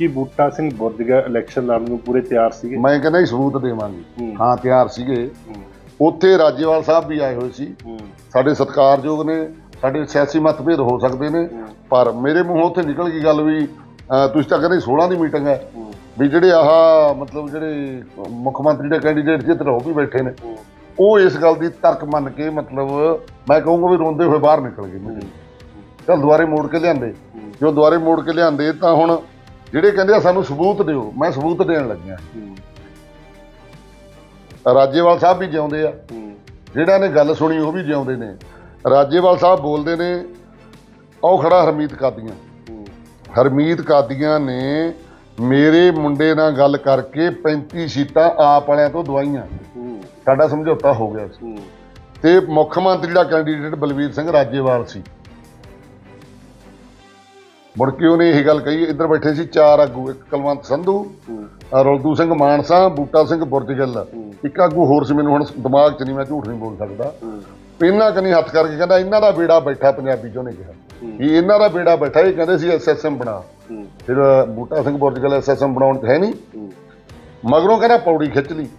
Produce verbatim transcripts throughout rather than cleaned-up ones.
कि बूटा सिंह बुरजगल इलैक्शन लड़न ਨੂੰ ਪੂਰੇ ਤਿਆਰ ਸੀਗੇ? मैं कहना जी सबूत देवांगे, हाँ ਤਿਆਰ ਸੀਗੇ। ਉੱਥੇ ਰਾਜੇਵਾਲ ਸਾਹਿਬ ਵੀ ਆਏ ਹੋਏ ਸੀ, ਸਾਡੇ ਸਤਿਕਾਰਯੋਗ ਨੇ, ਸਾਡੇ ਸਿਆਸੀ ਮਤਭੇਦ ਹੋ ਸਕਦੇ ਨੇ, ਪਰ ਮੇਰੇ ਮੂੰਹੋਂ ਉੱਥੇ ਨਿਕਲ ਗਈ ਗੱਲ ਵੀ ਤੁਸੀਂ ਤਾਂ ਕਹਿੰਦੇ ਸੋਲਾਂ ਦੀ ਮੀਟਿੰਗ ਹੈ ਵੀ ਜਿਹੜੇ ਆਹ ਮਤਲਬ ਜਿਹੜੇ ਮੁੱਖ ਮੰਤਰੀ ਦੇ ਕੈਂਡੀਡੇਟ ਜਿੱਤ ਰਹੇ ਉਹ ਵੀ ਬੈਠੇ ਨੇ, ਉਹ ਇਸ ਗੱਲ ਦੀ ਤਰਕ ਮੰਨ ਕੇ ਮਤਲਬ ਮੈਂ ਕਹੂੰਗਾ ਵੀ ਰੋਂਦੇ ਹੋਏ ਬਾਹਰ ਨਿਕਲ ਗਏ ਮੀਟਿੰਗ। ਚੱਲ ਦੁਬਾਰੇ ਮੋੜ ਕੇ ਲਿਆਂਦੇ, ਜੋ ਦੁਬਾਰੇ ਮੋੜ ਕੇ ਲਿਆਂਦੇ ਤਾਂ ਹੁਣ ਜਿਹੜੇ ਕਹਿੰਦੇ ਆ ਸਾਨੂੰ ਸਬੂਤ ਦਿਓ, ਮੈਂ ਸਬੂਤ ਦੇਣ ਲੱਗਿਆ। ਰਾਜੇਵਾਲ ਸਾਹਿਬ ਵੀ ਜਿਉਂਦੇ ਆ, ਜਿਹੜਾ ਨੇ ਗੱਲ ਸੁਣੀ ਉਹ ਵੀ ਜਿਉਂਦੇ ਨੇ। ਰਾਜੇਵਾਲ ਸਾਹਿਬ ਬੋਲਦੇ ਨੇ, ਉਹ ਖੜਾ ਹਰਮੀਤ ਕਾਦੀਆਂ, ਹਰਮੀਤ ਕਾਦੀਆਂ ਨੇ ਮੇਰੇ ਮੁੰਡੇ ਨਾਲ ਗੱਲ ਕਰਕੇ ਪੈਂਤੀ ਸੀਟਾਂ ਆਪ ਵਾਲਿਆਂ ਤੋਂ ਦਵਾਈਆਂ, ਸਾਡਾ ਸਮਝੌਤਾ ਹੋ ਗਿਆ ਸੀ। ਤੇ ਮੁੱਖ ਮੰਤਰੀ ਦਾ ਕੈਂਡੀਡੇਟ ਬਲਵੀਰ ਸਿੰਘ ਰਾਜੇਵਾਲ ਸੀ। ਮੁੜ ਕੇ ਉਹਨੇ ਇਹ ਗੱਲ ਕਹੀ, ਇੱਧਰ ਬੈਠੇ ਸੀ ਚਾਰ ਆਗੂ, ਇੱਕ ਕੁਲਵੰਤ ਸੰਧੂ, ਰੁਲਦੂ ਸਿੰਘ ਮਾਨਸਾ, ਬੂਟਾ ਸਿੰਘ ਬੁਰਜਗਲ, ਇੱਕ ਆਗੂ ਹੋਰ ਸੀ ਮੈਨੂੰ ਹੁਣ ਦਿਮਾਗ 'ਚ ਨਹੀਂ, ਮੈਂ ਝੂਠ ਨਹੀਂ ਬੋਲ ਸਕਦਾ। ਇਹਨਾਂ ਕਨੀ ਹੱਥ ਕਰਕੇ ਕਹਿੰਦਾ ਇਹਨਾਂ ਦਾ ਬੇੜਾ ਬੈਠਾ, ਪੰਜਾਬੀ 'ਚ ਉਹਨੇ ਕਿਹਾ ਵੀ ਇਹਨਾਂ ਦਾ ਬੇੜਾ ਬੈਠਾ। ਇਹ ਕਹਿੰਦੇ ਸੀ ਐਸ ਐਸ ਐਮ ਬਣਾ, ਫਿਰ Buta Singh Burjgill S S M ਬਣਾਉਣ 'ਚ ਹੈ ਨਹੀਂ, ਮਗਰੋਂ ਕਹਿੰਦਾ ਪੌੜੀ ਖਿੱਚ ਲਈ।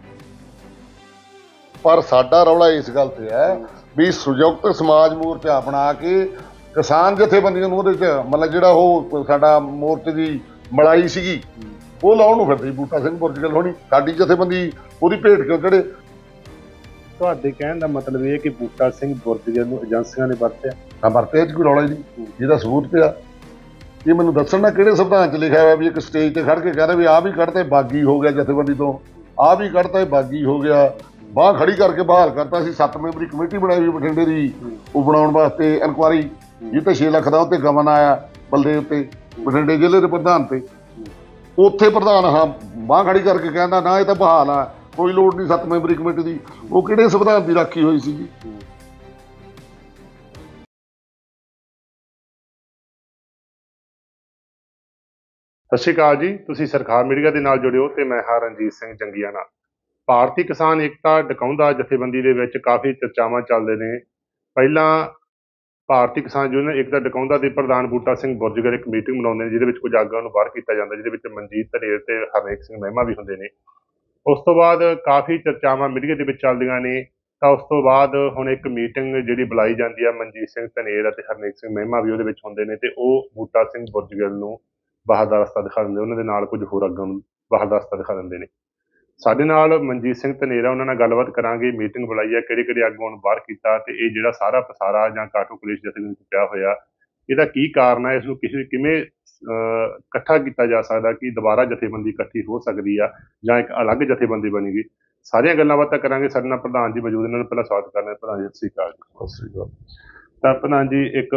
ਪਰ ਸਾਡਾ ਰੌਲਾ ਇਸ ਗੱਲ ਤੇ ਹੈ ਵੀ ਸੰਯੁਕਤ ਸਮਾਜ ਮੋਰਚਾ ਬਣਾ ਕੇ ਕਿਸਾਨ ਜਥੇਬੰਦੀਆਂ ਨੂੰ ਉਹਦੇ 'ਚ ਮਤਲਬ ਜਿਹੜਾ ਉਹ ਸਾਡਾ ਮੋਰਚੇ ਦੀ ਮਲਾਈ ਸੀਗੀ ਉਹ ਲਾਉਣ ਨੂੰ ਫਿਰਦੀ ਬੂਟਾ ਸਿੰਘ ਬੁਰਜਗਲ ਹੋਣੀ, ਸਾਡੀ ਜਥੇਬੰਦੀ ਉਹਦੀ ਭੇਟ ਕਿਉਂ ਚੜੇ। ਤੁਹਾਡੇ ਕਹਿਣ ਦਾ ਮਤਲਬ ਇਹ ਕਿ ਬੂਟਾ ਸਿੰਘ ਬੁਰਜਗਲ ਨੂੰ ਏਜੰਸੀਆਂ ਨੇ ਵਰਤਿਆ? ਹਾਂ ਵਰਤਿਆ, 'ਚ ਕੋਈ ਰੌਲਾ ਹੀ ਨਹੀਂ, ਜਿਹਦਾ ਸਬੂਤ ਪਿਆ। ਇਹ ਮੈਨੂੰ ਦੱਸਣ ਨਾ ਕਿਹੜੇ ਸੰਵਿਧਾਨ 'ਚ ਲਿਖਿਆ ਹੋਇਆ ਵੀ ਇੱਕ ਸਟੇਜ ਤੇ ਖੜ ਕੇ ਕਹਿ ਰਿਹਾ ਵੀ ਆਹ ਵੀ ਕੱਢਤੇ ਬਾਗੀ ਹੋ ਗਿਆ ਜਥੇਬੰਦੀ ਤੋਂ, ਆਹ ਵੀ ਕੱਢਤਾ ਬਾਗੀ ਹੋ ਗਿਆ। ਬਾਂਹ ਖੜੀ ਕਰਕੇ ਬਹਾਲ ਕਰਤਾ ਸੀ, ਸੱਤ ਮੈਂਬਰੀ ਕਮੇਟੀ ਬਣਾਈ ਹੋਈ ਬਠਿੰਡੇ ਦੀ ਉਹ ਬਣਾਉਣ ਵਾਸਤੇ ਇਨਕੁਆਰੀ, ਜਿੱਥੇ ਛੇ ਲੱਖ ਦਾ ਉੱਤੇ ਗਮਨ ਆਇਆ ਬਲਦੇ ਉੱਤੇ ਬਠਿੰਡੇ ਜ਼ਿਲ੍ਹੇ ਦੇ ਪ੍ਰਧਾਨ ਤੇ, ਉੱਥੇ ਪ੍ਰਧਾਨ ਹਾਂ ਬਾਂਹ ਖੜੀ ਕਰਕੇ ਕਹਿੰਦਾ ਨਾ ਇਹ ਤਾਂ ਬਹਾਲ ਆ, ਕੋਈ ਲੋੜ ਨਹੀਂ ਸੱਤ ਮੈਂਬਰੀ ਕਮੇਟੀ ਦੀ। ਉਹ ਕਿਹੜੇ ਸੰਵਿਧਾਨ ਦੀ ਰਾਖੀ ਹੋਈ ਸੀ ਜੀ? ਸਤਿ ਸ਼੍ਰੀ ਅਕਾਲ ਜੀ, ਤੁਸੀਂ ਸਰਕਾਰ ਮੀਡੀਆ ਦੇ ਨਾਲ ਜੁੜਿਓ ਤੇ ਮੈਂ ਹਾਂ ਰਣਜੀਤ ਸਿੰਘ ਜੰਗੀਆਣਾ। ਭਾਰਤੀ ਕਿਸਾਨ ਏਕਤਾ ਡਕਾਉਂਦਾ ਜਥੇਬੰਦੀ ਦੇ ਵਿੱਚ ਕਾਫੀ ਚਰਚਾਵਾਂ ਚੱਲਦੇ ਨੇ। ਪਹਿਲਾਂ ਭਾਰਤੀ ਕਿਸਾਨ ਯੂਨੀਅਨ ਏਕਤਾ ਡਕਾਉਂਦਾ ਦੇ ਪ੍ਰਧਾਨ ਬੂਟਾ ਸਿੰਘ ਬੁਰਜਗਲ ਇੱਕ ਮੀਟਿੰਗ ਬਣਾਉਂਦੇ ਨੇ ਜਿਹਦੇ ਵਿੱਚ ਕੁਝ ਆਗੂਆਂ ਨੂੰ ਬਾਹਰ ਕੀਤਾ ਜਾਂਦਾ, ਜਿਹਦੇ ਵਿੱਚ ਮਨਜੀਤ ਧਨੇਰ ਤੇ ਹਰਨੇਕ ਸਿੰਘ ਮਹਿਮਾ ਵੀ ਹੁੰਦੇ ਨੇ। ਉਸ ਤੋਂ ਬਾਅਦ ਕਾਫੀ ਚਰਚਾਵਾਂ ਮੀਡੀਆ ਦੇ ਵਿੱਚ ਚੱਲਦੀਆਂ ਨੇ, ਤਾਂ ਉਸ ਤੋਂ ਬਾਅਦ ਹੁਣ ਇੱਕ ਮੀਟਿੰਗ ਜਿਹੜੀ ਬੁਲਾਈ ਜਾਂਦੀ ਆ, ਮਨਜੀਤ ਸਿੰਘ ਧਨੇਰ ਅਤੇ ਹਰਨੇਕ ਸਿੰਘ ਮਹਿਮਾ ਵੀ ਉਹਦੇ ਵਿੱਚ ਹੁੰਦੇ ਨੇ, ਤੇ ਉਹ ਬੂਟਾ ਸਿੰਘ ਬੁਰਜਗਲ ਨੂੰ ਬਾਹਰ ਦਾ ਰਸਤਾ ਦਿਖਾ ਦਿੰਦੇ, ਉਹਨਾਂ ਦੇ ਨਾਲ ਕੁਝ ਹੋਰ ਆਗੂਆਂ ਨੂੰ ਬਾਹਰ ਦਾ ਰਸਤਾ ਦਿਖਾ ਦਿੰਦੇ ਨੇ। ਸਾਡੇ ਨਾਲ ਮਨਜੀਤ ਸਿੰਘ ਧਨੇਰ ਆ, ਉਹਨਾਂ ਨਾਲ ਗੱਲਬਾਤ ਕਰਾਂਗੇ। ਮੀਟਿੰਗ ਬੁਲਾਈ ਆ, ਕਿਹੜੇ ਕਿਹੜੇ ਆਗੂਆਂ ਨੂੰ ਬਾਹਰ ਕੀਤਾ ਤੇ ਇਹ ਜਿਹੜਾ ਸਾਰਾ ਪਸਾਰਾ ਜਾਂ ਕਾਟੋ ਕਲੇਸ਼ ਜਥੇਬੰਦੀ ਵਿੱਚ ਪਿਆ ਹੋਇਆ, ਇਹਦਾ ਕੀ ਕਾਰਨ ਹੈ, ਇਸ ਨੂੰ ਕਿਸੇ ਕਿਵੇਂ ਇਕੱਠਾ ਕੀਤਾ ਜਾ ਸਕਦਾ ਕਿ ਦੁਬਾਰਾ ਜਥੇਬੰਦੀ ਇਕੱਠੀ ਹੋ ਸਕਦੀ ਆ ਜਾਂ ਇੱਕ ਅਲੱਗ ਜਥੇਬੰਦੀ ਬਣੇਗੀ। ਸਾਰੀਆਂ ਗੱਲਾਂ ਬਾਤਾਂ ਕਰਾਂਗੇ। ਸਾਡੇ ਨਾਲ ਪ੍ਰਧਾਨ ਜੀ ਮੌਜੂਦ, ਇਹਨਾਂ ਨੂੰ ਪਹਿਲਾਂ ਸਵਾਗਤ ਕਰਨਾ। ਪ੍ਰਧਾਨ ਜੀ ਸਤਿ ਸ਼੍ਰੀ ਅਕਾਲ ਜੀ। ਸਤਿ ਸ਼੍ਰੀ ਅਕਾਲ। ਤਾਂ ਪ੍ਰਧਾਨ ਜੀ, ਇੱਕ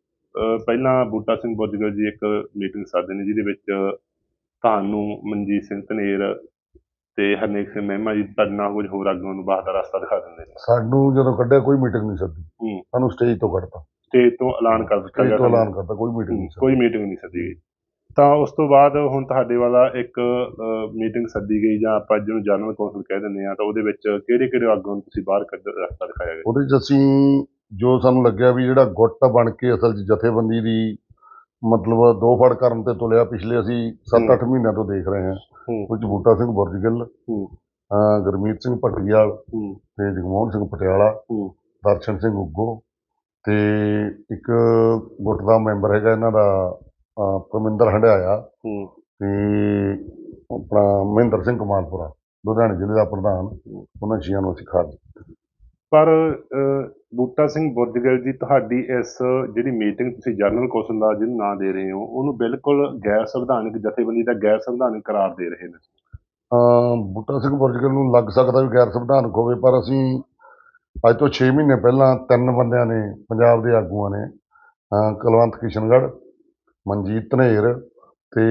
ਪਹਿਲਾਂ ਬੂਟਾ ਸਿੰਘ ਬੁਰਜਗਲ ਜੀ ਇੱਕ ਮੀਟਿੰਗ ਸੱਦਦੇ ਨੇ ਜਿਹਦੇ ਵਿੱਚ ਤੁਹਾਨੂੰ ਮਨਜੀਤ ਸਿੰਘ ਧਨੇਰ ਤੇ ਹਰਨੇਕ ਸਿੰਘ ਮਹਿਮਾ ਜੀ ਤੁਹਾਡੇ ਨਾਲ ਕੁਝ ਹੋਰ ਆਗੂਆਂ ਨੂੰ ਬਾਹਰ ਦਾ ਰਸਤਾ ਦਿਖਾ ਦਿੰਦੇ ਨੇ। ਸਾਨੂੰ ਜਦੋਂ ਕੱਢਿਆ ਕੋਈ ਮੀਟਿੰਗ ਨਹੀਂ ਸੱਦੀ, ਸਾਨੂੰ ਸਟੇਜ ਤੋਂ ਕੱਢਤਾ, ਸਟੇਜ ਤੋਂ ਐਲਾਨ ਕਰ ਦਿੱਤਾ ਗਿਆ, ਐਲਾਨ ਕਰਤਾ ਕੋਈ ਮੀਟਿੰਗ ਨਹੀਂ, ਕੋਈ ਮੀਟਿੰਗ ਨਹੀਂ ਸੱਦੀ ਗਈ। ਤਾਂ ਉਸ ਤੋਂ ਬਾਅਦ ਹੁਣ ਤੁਹਾਡੇ ਵਾਲਾ ਇੱਕ ਮੀਟਿੰਗ ਸੱਦੀ ਗਈ ਜਾਂ ਆਪਾਂ ਜਿਹਨੂੰ ਜਨਰਲ ਕੌਂਸਲ ਕਹਿ ਦਿੰਦੇ ਹਾਂ, ਤਾਂ ਉਹਦੇ ਵਿੱਚ ਕਿਹੜੇ ਕਿਹੜੇ ਆਗੂਆਂ ਨੂੰ ਤੁਸੀਂ ਬਾਹਰ ਕੱਢ ਰਸਤਾ ਦਿਖਾਇਆ ਗਿਆ? ਉਹਦੇ 'ਚ ਅਸੀਂ ਜੋ ਸਾਨੂੰ ਲੱਗਿਆ ਵੀ ਜਿਹੜਾ ਗੁੱਟ ਬਣ ਕੇ ਅਸਲ 'ਚ ਜਥੇਬੰਦੀ ਦੀ ਮਤਲਬ ਦੋ ਫੜ ਕਰਨ ਤੇ ਤੁਲਿਆ, ਪਿਛਲੇ ਅਸੀਂ ਸੱਤ ਅੱਠ ਮਹੀਨਿਆਂ ਤੋਂ ਦੇਖ ਰਹੇ ਹਾਂ। ਕੁਝ ਬੂਟਾ ਸਿੰਘ ਬੁਰਜਗਲ, ਗੁਰਮੀਤ ਸਿੰਘ ਭਟੀਆਲ ਤੇ ਜਗਮੋਹਨ ਸਿੰਘ ਪਟਿਆਲਾ, ਦਰਸ਼ਨ ਸਿੰਘ ਉੱਗੋ ਤੇ ਇੱਕ ਗੁੱਟ ਦਾ ਮੈਂਬਰ ਹੈਗਾ ਇਹਨਾਂ ਦਾ ਪਰਮਿੰਦਰ ਹੰਡਿਆਇਆ ਤੇ ਆਪਣਾ ਮਹਿੰਦਰ ਸਿੰਘ ਕਮਾਲਪੁਰਾ, ਲੁਧਿਆਣੇ ਜ਼ਿਲ੍ਹੇ ਦਾ ਪ੍ਰਧਾਨ। ਉਹਨਾਂ ਛੀਆਂ ਨੂੰ ਅਸੀਂ ਖਾ ਦਿੱਤਾ। ਪਰ ਬੂਟਾ ਸਿੰਘ ਬੁਰਜਗਲ ਜੀ, ਤੁਹਾਡੀ ਇਸ ਜਿਹੜੀ ਮੀਟਿੰਗ ਤੁਸੀਂ ਜਨਰਲ ਕੌਂਸਲ ਦਾ ਜਿਹਨੂੰ ਨਾਂ ਦੇ ਰਹੇ ਹੋ, ਉਹਨੂੰ ਬਿਲਕੁਲ ਗੈਰ ਸੰਵਿਧਾਨਕ ਜਥੇਬੰਦੀ ਦਾ ਗੈਰ ਸੰਵਿਧਾਨਕ ਕਰਾਰ ਦੇ ਰਹੇ ਨੇ। ਬੂਟਾ ਸਿੰਘ ਬੁਰਜਗਲ ਨੂੰ ਲੱਗ ਸਕਦਾ ਵੀ ਗੈਰ ਸੰਵਿਧਾਨਕ ਹੋਵੇ, ਪਰ ਅਸੀਂ ਅੱਜ ਤੋਂ ਛੇ ਮਹੀਨੇ ਪਹਿਲਾਂ ਤਿੰਨ ਬੰਦਿਆਂ ਨੇ, ਪੰਜਾਬ ਦੇ ਆਗੂਆਂ ਨੇ, ਕੁਲਵੰਤ ਕਿਸ਼ਨਗੜ੍ਹ, ਮਨਜੀਤ ਧਨੇਰ ਤੇ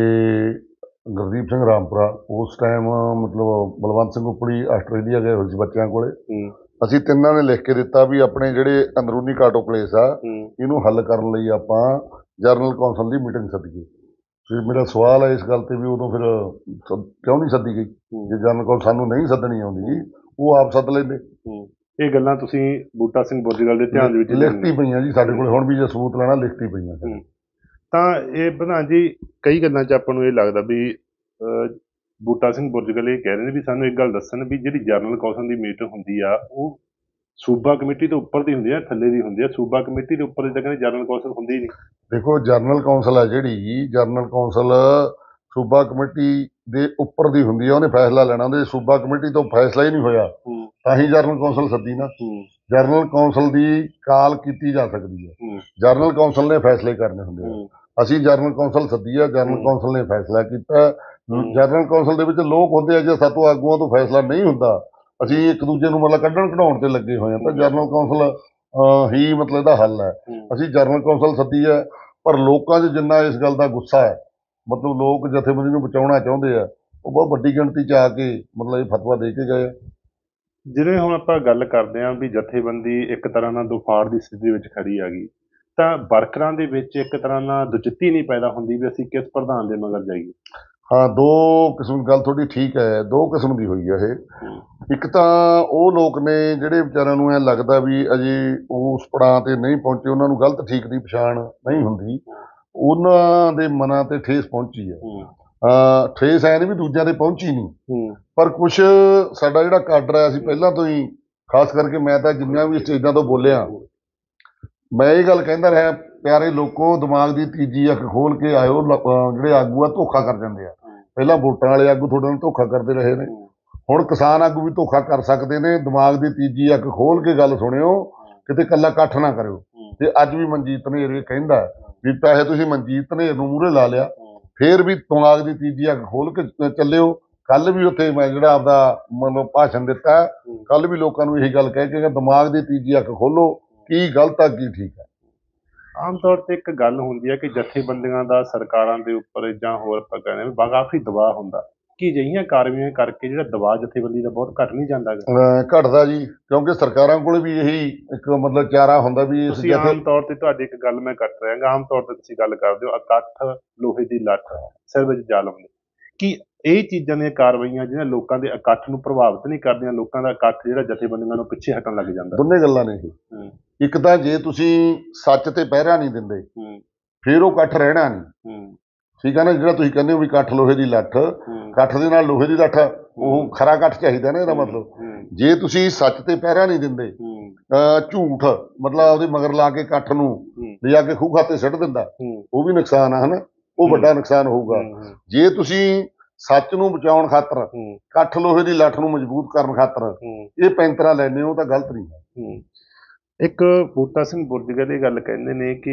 ਗੁਰਦੀਪ ਸਿੰਘ ਰਾਮਪੁਰਾ, ਉਸ ਟਾਈਮ ਮਤਲਬ ਬਲਵੰਤ ਸਿੰਘ ਉਪੜੀ ਆਸਟ੍ਰੇਲੀਆ ਗਏ ਹੋਏ ਸੀ ਬੱਚਿਆਂ ਕੋਲੇ, ਅਸੀਂ ਤਿੰਨਾਂ ਨੇ ਲਿਖ ਕੇ ਦਿੱਤਾ ਵੀ ਆਪਣੇ ਜਿਹੜੇ ਅੰਦਰੂਨੀ ਕਾਟੋ ਕਲੇਸ਼ ਆ ਇਹਨੂੰ ਹੱਲ ਕਰਨ ਲਈ ਆਪਾਂ ਜਨਰਲ ਕੌਂਸਲ ਦੀ ਮੀਟਿੰਗ ਸੱਦੀਏ। ਫਿਰ ਮੇਰਾ ਸਵਾਲ ਹੈ ਇਸ ਗੱਲ ਤੇ ਵੀ ਉਦੋਂ ਫਿਰ ਕਿਉਂ ਨਹੀਂ ਸੱਦੀ ਗਈ? ਜੇ ਜਨਰਲ ਕੌਂਸਲ ਸਾਨੂੰ ਨਹੀਂ ਸੱਦਣੀ ਆਉਂਦੀ ਉਹ ਆਪ ਸੱਦ ਲੈਂਦੇ। ਇਹ ਗੱਲਾਂ ਤੁਸੀਂ ਬੂਟਾ ਸਿੰਘ ਬੁਰਜਗਲ ਦੇ ਧਿਆਨ ਦੇ ਵਿੱਚ ਲਿਖਤੀ ਪਈਆਂ ਜੀ ਸਾਡੇ ਕੋਲ, ਹੁਣ ਵੀ ਜੇ ਸਬੂਤ ਲੈਣਾ ਲਿਖਤੀ ਪਈਆਂ। ਤਾਂ ਇਹ ਪ੍ਰਧਾਨ ਜੀ ਕਈ ਗੱਲਾਂ 'ਚ ਆਪਾਂ ਨੂੰ ਇਹ ਲੱਗਦਾ ਵੀ ਅਹ, ਬੂਟਾ ਸਿੰਘ ਬੁਰਜਗਲ ਇਹ ਕਹਿ ਰਹੇ ਨੇ ਵੀ ਸਾਨੂੰ ਇੱਕ ਗੱਲ ਦੱਸਣ ਵੀ ਜਿਹੜੀ ਜਨਰਲ ਕੌਂਸਲ ਦੀ ਮੀਟਿੰਗ ਹੁੰਦੀ ਆ ਉਹ ਸੂਬਾ ਕਮੇਟੀ ਤੋਂ ਉੱਪਰ ਦੀ ਹੁੰਦੀ ਆ ਥੱਲੇ ਦੀ ਹੁੰਦੀ ਆ। ਸੂਬਾ ਕਮੇਟੀ ਦੇ ਉੱਪਰ ਤਾਂ ਕਹਿੰਦੇ ਜਨਰਲ ਕੌਂਸਲ ਹੁੰਦੀ ਹੀ ਨਹੀਂ। ਦੇਖੋ ਜਨਰਲ ਕੌਂਸਲ ਹੈ ਜਿਹੜੀ ਜਨਰਲ ਕੌਂਸਲ ਸੂਬਾ ਕਮੇਟੀ ਦੇ ਉੱਪਰ ਦੀ ਹੁੰਦੀ ਹੈ, ਉਹਨੇ ਫੈਸਲਾ ਲੈਣਾ ਹੁੰਦੇ। ਸੂਬਾ ਕਮੇਟੀ ਤੋਂ ਫੈਸਲਾ ਹੀ ਨਹੀਂ ਹੋਇਆ ਹੂੰ ਤਾਂ ਹੀ ਜਨਰਲ ਕੌਂਸਲ ਸੱਦੀ ਨਾ। ਹੂੰ ਜਨਰਲ ਕੌਂਸਲ ਦੀ ਕਾਲ ਕੀਤੀ ਜਾ ਸਕਦੀ ਹੈ, ਹੂੰ ਜਨਰਲ ਕੌਂਸਲ ਨੇ ਫੈਸਲੇ ਕਰਨੇ ਹੁੰਦੇ ਆ। ਹੂੰ ਅਸੀਂ ਜਨਰਲ ਕੌਂਸਲ ਸੱਦੀ ਆ, ਜਨਰਲ ਹੂੰ। ਕੌਂਸਲ ਨੇ ਫੈਸਲਾ ਕੀਤਾ। ਹੂੰ। ਜਨਰਲ ਕੌਂਸਲ ਦੇ ਵਿੱਚ ਲੋਕ ਹੁੰਦੇ ਆ, ਜੇ ਸਾਤੋਂ ਆਗੂਆਂ ਤੋਂ ਫੈਸਲਾ ਨਹੀਂ ਹੁੰਦਾ ਅਸੀਂ ਇੱਕ ਦੂਜੇ ਨੂੰ ਮਤਲਬ ਕੱਢਣ ਕਢਾਉਣ ਤੇ ਲੱਗੇ ਹੋਏ ਆ, ਤਾਂ ਜਨਰਲ ਕੌਂਸਲ ਅਹ, ਹੀ ਮਤਲਬ ਇਹਦਾ ਹੱਲ ਹੈ। ਹੂੰ ਅਸੀਂ ਜਨਰਲ ਕੌਂਸਲ ਸੱਦੀ ਹੈ, ਪਰ ਲੋਕਾਂ 'ਚ ਜਿੰਨਾ ਇਸ ਗੱਲ ਦਾ ਗੁੱਸਾ ਹੈ, ਮਤਲਬ ਲੋਕ ਜਥੇਬੰਦੀ ਨੂੰ ਬਚਾਉਣਾ ਚਾਹੁੰਦੇ ਆ, ਉਹ ਬਹੁਤ ਵੱਡੀ ਗਿਣਤੀ 'ਚ ਆ ਕੇ ਮਤਲਬ ਇਹ ਫਤਵਾ ਦੇ ਕੇ ਗਏ ਆ। ਜਿਵੇਂ ਹੁਣ ਆਪਾਂ ਗੱਲ ਕਰਦੇ ਹਾਂ ਵੀ ਜਥੇਬੰਦੀ ਇੱਕ ਤਰ੍ਹਾਂ ਨਾਲ ਦੁਫਾੜ ਦੀ ਸਥਿਤੀ ਵਿੱਚ ਖੜੀ ਆ ਗਈ, ਤਾਂ ਵਰਕਰਾਂ ਦੇ ਵਿੱਚ ਇੱਕ ਤਰ੍ਹਾਂ ਨਾਲ ਦੁਚਿੱਤੀ ਨਹੀਂ ਪੈਦਾ ਹੁੰਦੀ ਵੀ ਅਸੀਂ ਕਿਸ ਪ੍ਰਧਾਨ ਦੇ ਮਗਰ ਜਾਈਏ। ਹਾਂ, ਦੋ ਕਿਸਮ ਗੱਲ ਤੁਹਾਡੀ ਠੀਕ ਹੈ, ਦੋ ਕਿਸਮ ਦੀ ਹੋਈ ਹੈ ਇਹ। ਹੂੰ ਇੱਕ ਤਾਂ ਉਹ ਲੋਕ ਨੇ ਜਿਹੜੇ ਵਿਚਾਰਿਆਂ ਨੂੰ ਐ ਲੱਗਦਾ ਵੀ ਅਜੇ ਉਸ ਪੜਾਅ ਤੇ ਨਹੀਂ ਪਹੁੰਚੇ, ਉਹਨਾਂ ਨੂੰ ਗਲਤ ਠੀਕ ਦੀ ਪਛਾਣ ਨਹੀਂ ਹੁੰਦੀ, ਉਹਨਾਂ ਦੇ ਮਨਾਂ ਤੇ ਠੇਸ ਪਹੁੰਚੀ ਹੈ। ਹੂੰ ਅਹ ਠੇਸ ਐ ਨਹੀਂ ਵੀ ਦੂਜਿਆਂ ਦੇ ਪਹੁੰਚੀ ਨਹੀਂ, ਹੂੰ ਪਰ ਕੁਛ ਸਾਡਾ ਜਿਹੜਾ ਕਾਡਰ ਹੈ, ਅਸੀਂ ਪਹਿਲਾਂ ਤੋਂ ਹੀ ਖਾਸ ਕਰਕੇ ਮੈਂ ਤਾਂ ਜਿੰਨੀਆਂ ਵੀ ਸਟੇਜਾਂ ਤੋਂ ਬੋਲਿਆ, ਮੈਂ ਇਹ ਗੱਲ ਕਹਿੰਦਾ ਰਿਹਾ, ਪਿਆਰੇ ਲੋਕੋ ਦਿਮਾਗ ਦੀ ਤੀਜੀ ਅੱਖ ਖੋਲ ਕੇ ਆਇਓ। ਲ- ਅਹ ਜਿਹੜੇ ਆਗੂ ਆ ਧੋਖਾ ਕਰ ਜਾਂਦੇ ਆ। ਪਹਿਲਾਂ ਵੋਟਾਂ ਵਾਲੇ ਆਗੂ ਤੁਹਾਡੇ ਨਾਲ ਧੋਖਾ ਕਰਦੇ ਰਹੇ ਨੇ, ਹੁਣ ਕਿਸਾਨ ਆਗੂ ਵੀ ਧੋਖਾ ਕਰ ਸਕਦੇ ਨੇ। ਦਿਮਾਗ ਦੀ ਤੀਜੀ ਅੱਖ ਖੋਲ ਕੇ ਗੱਲ ਸੁਣਿਓ, ਕਿਤੇ ਕੱਲਾ ਇਕੱਠ ਨਾ ਕਰਿਓ। ਤੇ ਅੱਜ ਵੀ ਮਨਜੀਤ ਧਨੇਰ ਇਹ ਕਹਿੰਦਾ ਵੀ ਪੈਸੇ ਤੁਸੀਂ ਮਨਜੀਤ ਧਨੇਰ ਨੂੰ ਮੂਹਰੇ ਲਾ ਲਿਆ, ਫੇਰ ਵੀ ਦਿਮਾਗ ਦੀ ਤੀਜੀ ਅੱਖ ਖੋਲ ਕੇ ਚ- ਚੱਲਿਓ। ਕੱਲ ਵੀ ਉੱਥੇ ਮੈਂ ਜਿਹੜਾ ਆਪਦਾ ਮਤਲਬ ਭਾਸ਼ਣ ਦਿੱਤਾ, ਕੱਲ ਵੀ ਲੋਕਾਂ ਨੂੰ ਇਹੀ ਗੱਲ ਕਹਿ ਕੇ ਦਿਮਾਗ ਦੀ ਤੀਜੀ ਅੱਖ ਖੋਲੋ, ਕੀ ਗਲਤ ਆ ਕੀ ਠੀਕ ਹੈ। ਆਮ ਤੌਰ ਤੇ ਇੱਕ ਗੱਲ ਹੁੰਦੀ ਹੈ ਕਿ ਜਥੇਬੰਦੀਆਂ ਦਾ ਸਰਕਾਰਾਂ ਦੇ ਉੱਪਰ ਜਾਂ ਹੋਰ ਆਪਾਂ ਕਹਿੰਦੇ ਵੀ ਬਾ- ਕਾਫੀ ਦਬਾਅ ਹੁੰਦਾ ਕਿ ਅਜਿਹੀਆਂ ਕਾਰਵਾਈਆਂ ਕਰਕੇ ਜਿਹੜਾ ਦਬਾਅ ਜਥੇਬੰਦੀ ਦਾ ਬਹੁਤ ਘੱਟ ਨਹੀਂ ਜਾਂਦਾ ਗਾ। ਅਹ ਘਟਦਾ ਜੀ, ਕਿਉਂਕਿ ਸਰਕਾਰਾਂ ਕੋਲ ਵੀ ਇਹੀ ਇੱਕ ਮਤਲਬ ਚਾਰਾ ਹੁੰਦਾ ਵੀ ਇਸ ਤੁਸੀਂ ਜਥੇ ਆਮ ਤੌਰ ਤੇ ਤੁਹਾਡੀ ਇੱਕ ਗੱਲ ਮੈਂ ਕੱਟ ਰਿਹਾ, ਆਮ ਤੌਰ ਤੇ ਤੁਸੀਂ ਗੱਲ ਕਰਦੇ ਹੋ ਇਕੱਠ ਲੋਹੇ ਦੀ ਲੱਠ ਸਿਰ ਵਿੱਚ ਜਾਲਮ ਦੇ, ਕਿ ਇਹ ਚੀਜ਼ਾਂ ਦੀਆਂ ਕਾਰਵਾਈਆਂ ਜਿਹੜੀਆਂ ਲੋਕਾਂ ਦੇ ਇਕੱਠ ਨੂੰ ਪ੍ਰਭਾਵਿਤ ਨਹੀਂ ਕਰਦੀਆਂ, ਲੋਕਾਂ ਦਾ ਇਕੱਠ ਜਿਹੜਾ ਜਥੇਬੰਦੀਆਂ ਨੂੰ ਪਿੱਛੇ ਹਟਣ ਲੱਗ ਜਾਂਦਾ। ਦੋਨੇ ਗੱਲਾਂ ਨੇ ਇਹ। ਹੂੰ ਇੱਕ ਤਾਂ ਜੇ ਤੁਸੀਂ ਸੱਚ ਤੇ ਪਹਿਰਾ ਨਹੀਂ ਦਿੰਦੇ, ਹੂੰ ਫਿਰ ਉਹ ਇਕੱਠ ਰਹਿਣਾ ਨਹੀਂ। ਹੂੰ ਠੀਕ ਹੈ ਨਾ, ਜਿਹੜਾ ਤੁਸੀਂ ਕਹਿੰਦੇ ਹੋ ਵੀ ਇਕੱਠ ਲੋਹੇ ਦੀ ਲੱਠ, ਹੂੰ ਇਕੱਠ ਦੇ ਨਾਲ ਲੋਹੇ ਦੀ ਲੱਠ, ਉਹ ਖਰਾ ਇਕੱਠ ਚਾਹੀਦਾ ਨਾ, ਇਹਦਾ ਮਤਲਬ। ਹੂੰ ਜੇ ਤੁਸੀਂ ਸੱਚ ਤੇ ਪਹਿਰਾ ਨਹੀਂ ਦਿੰਦੇ, ਹੂੰ ਅਹ ਝੂਠ ਮਤਲਬ ਉਹਦੇ ਮਗਰ ਲਾ ਕੇ ਇਕੱਠ ਨੂੰ ਹੂੰ ਲਿਜਾ ਕੇ ਖੂਹ ਖਾਤੇ ਸੁੱਟ ਦਿੰਦਾ, ਹੂੰ ਉਹ ਵੀ ਨੁਕਸਾਨ ਆ, ਹਨਾ, ਉਹ ਵੱਡਾ ਨੁਕਸਾਨ ਹੋਊਗਾ। ਹੂੰ ਜੇ ਤੁਸੀਂ ਸੱਚ ਨੂੰ ਬਚਾਉਣ ਖਾਤਰ, ਹੂੰ ਇਕੱਠ ਲੋਹੇ ਦੀ ਲੱਠ ਨੂੰ ਮਜ਼ਬੂਤ ਕਰਨ ਖਾਤਰ ਹੂੰ ਇਹ ਪੈਂਤਰਾ ਲੈਂਦੇ ਹੋ, ਤਾਂ ਗਲਤ ਨਹੀਂ ਹੈ। ਹੂੰ ਇੱਕ ਬੂਟਾ ਸਿੰਘ ਬੁਰਜਗਲ ਇਹ ਗੱਲ ਕਹਿੰਦੇ ਨੇ ਕਿ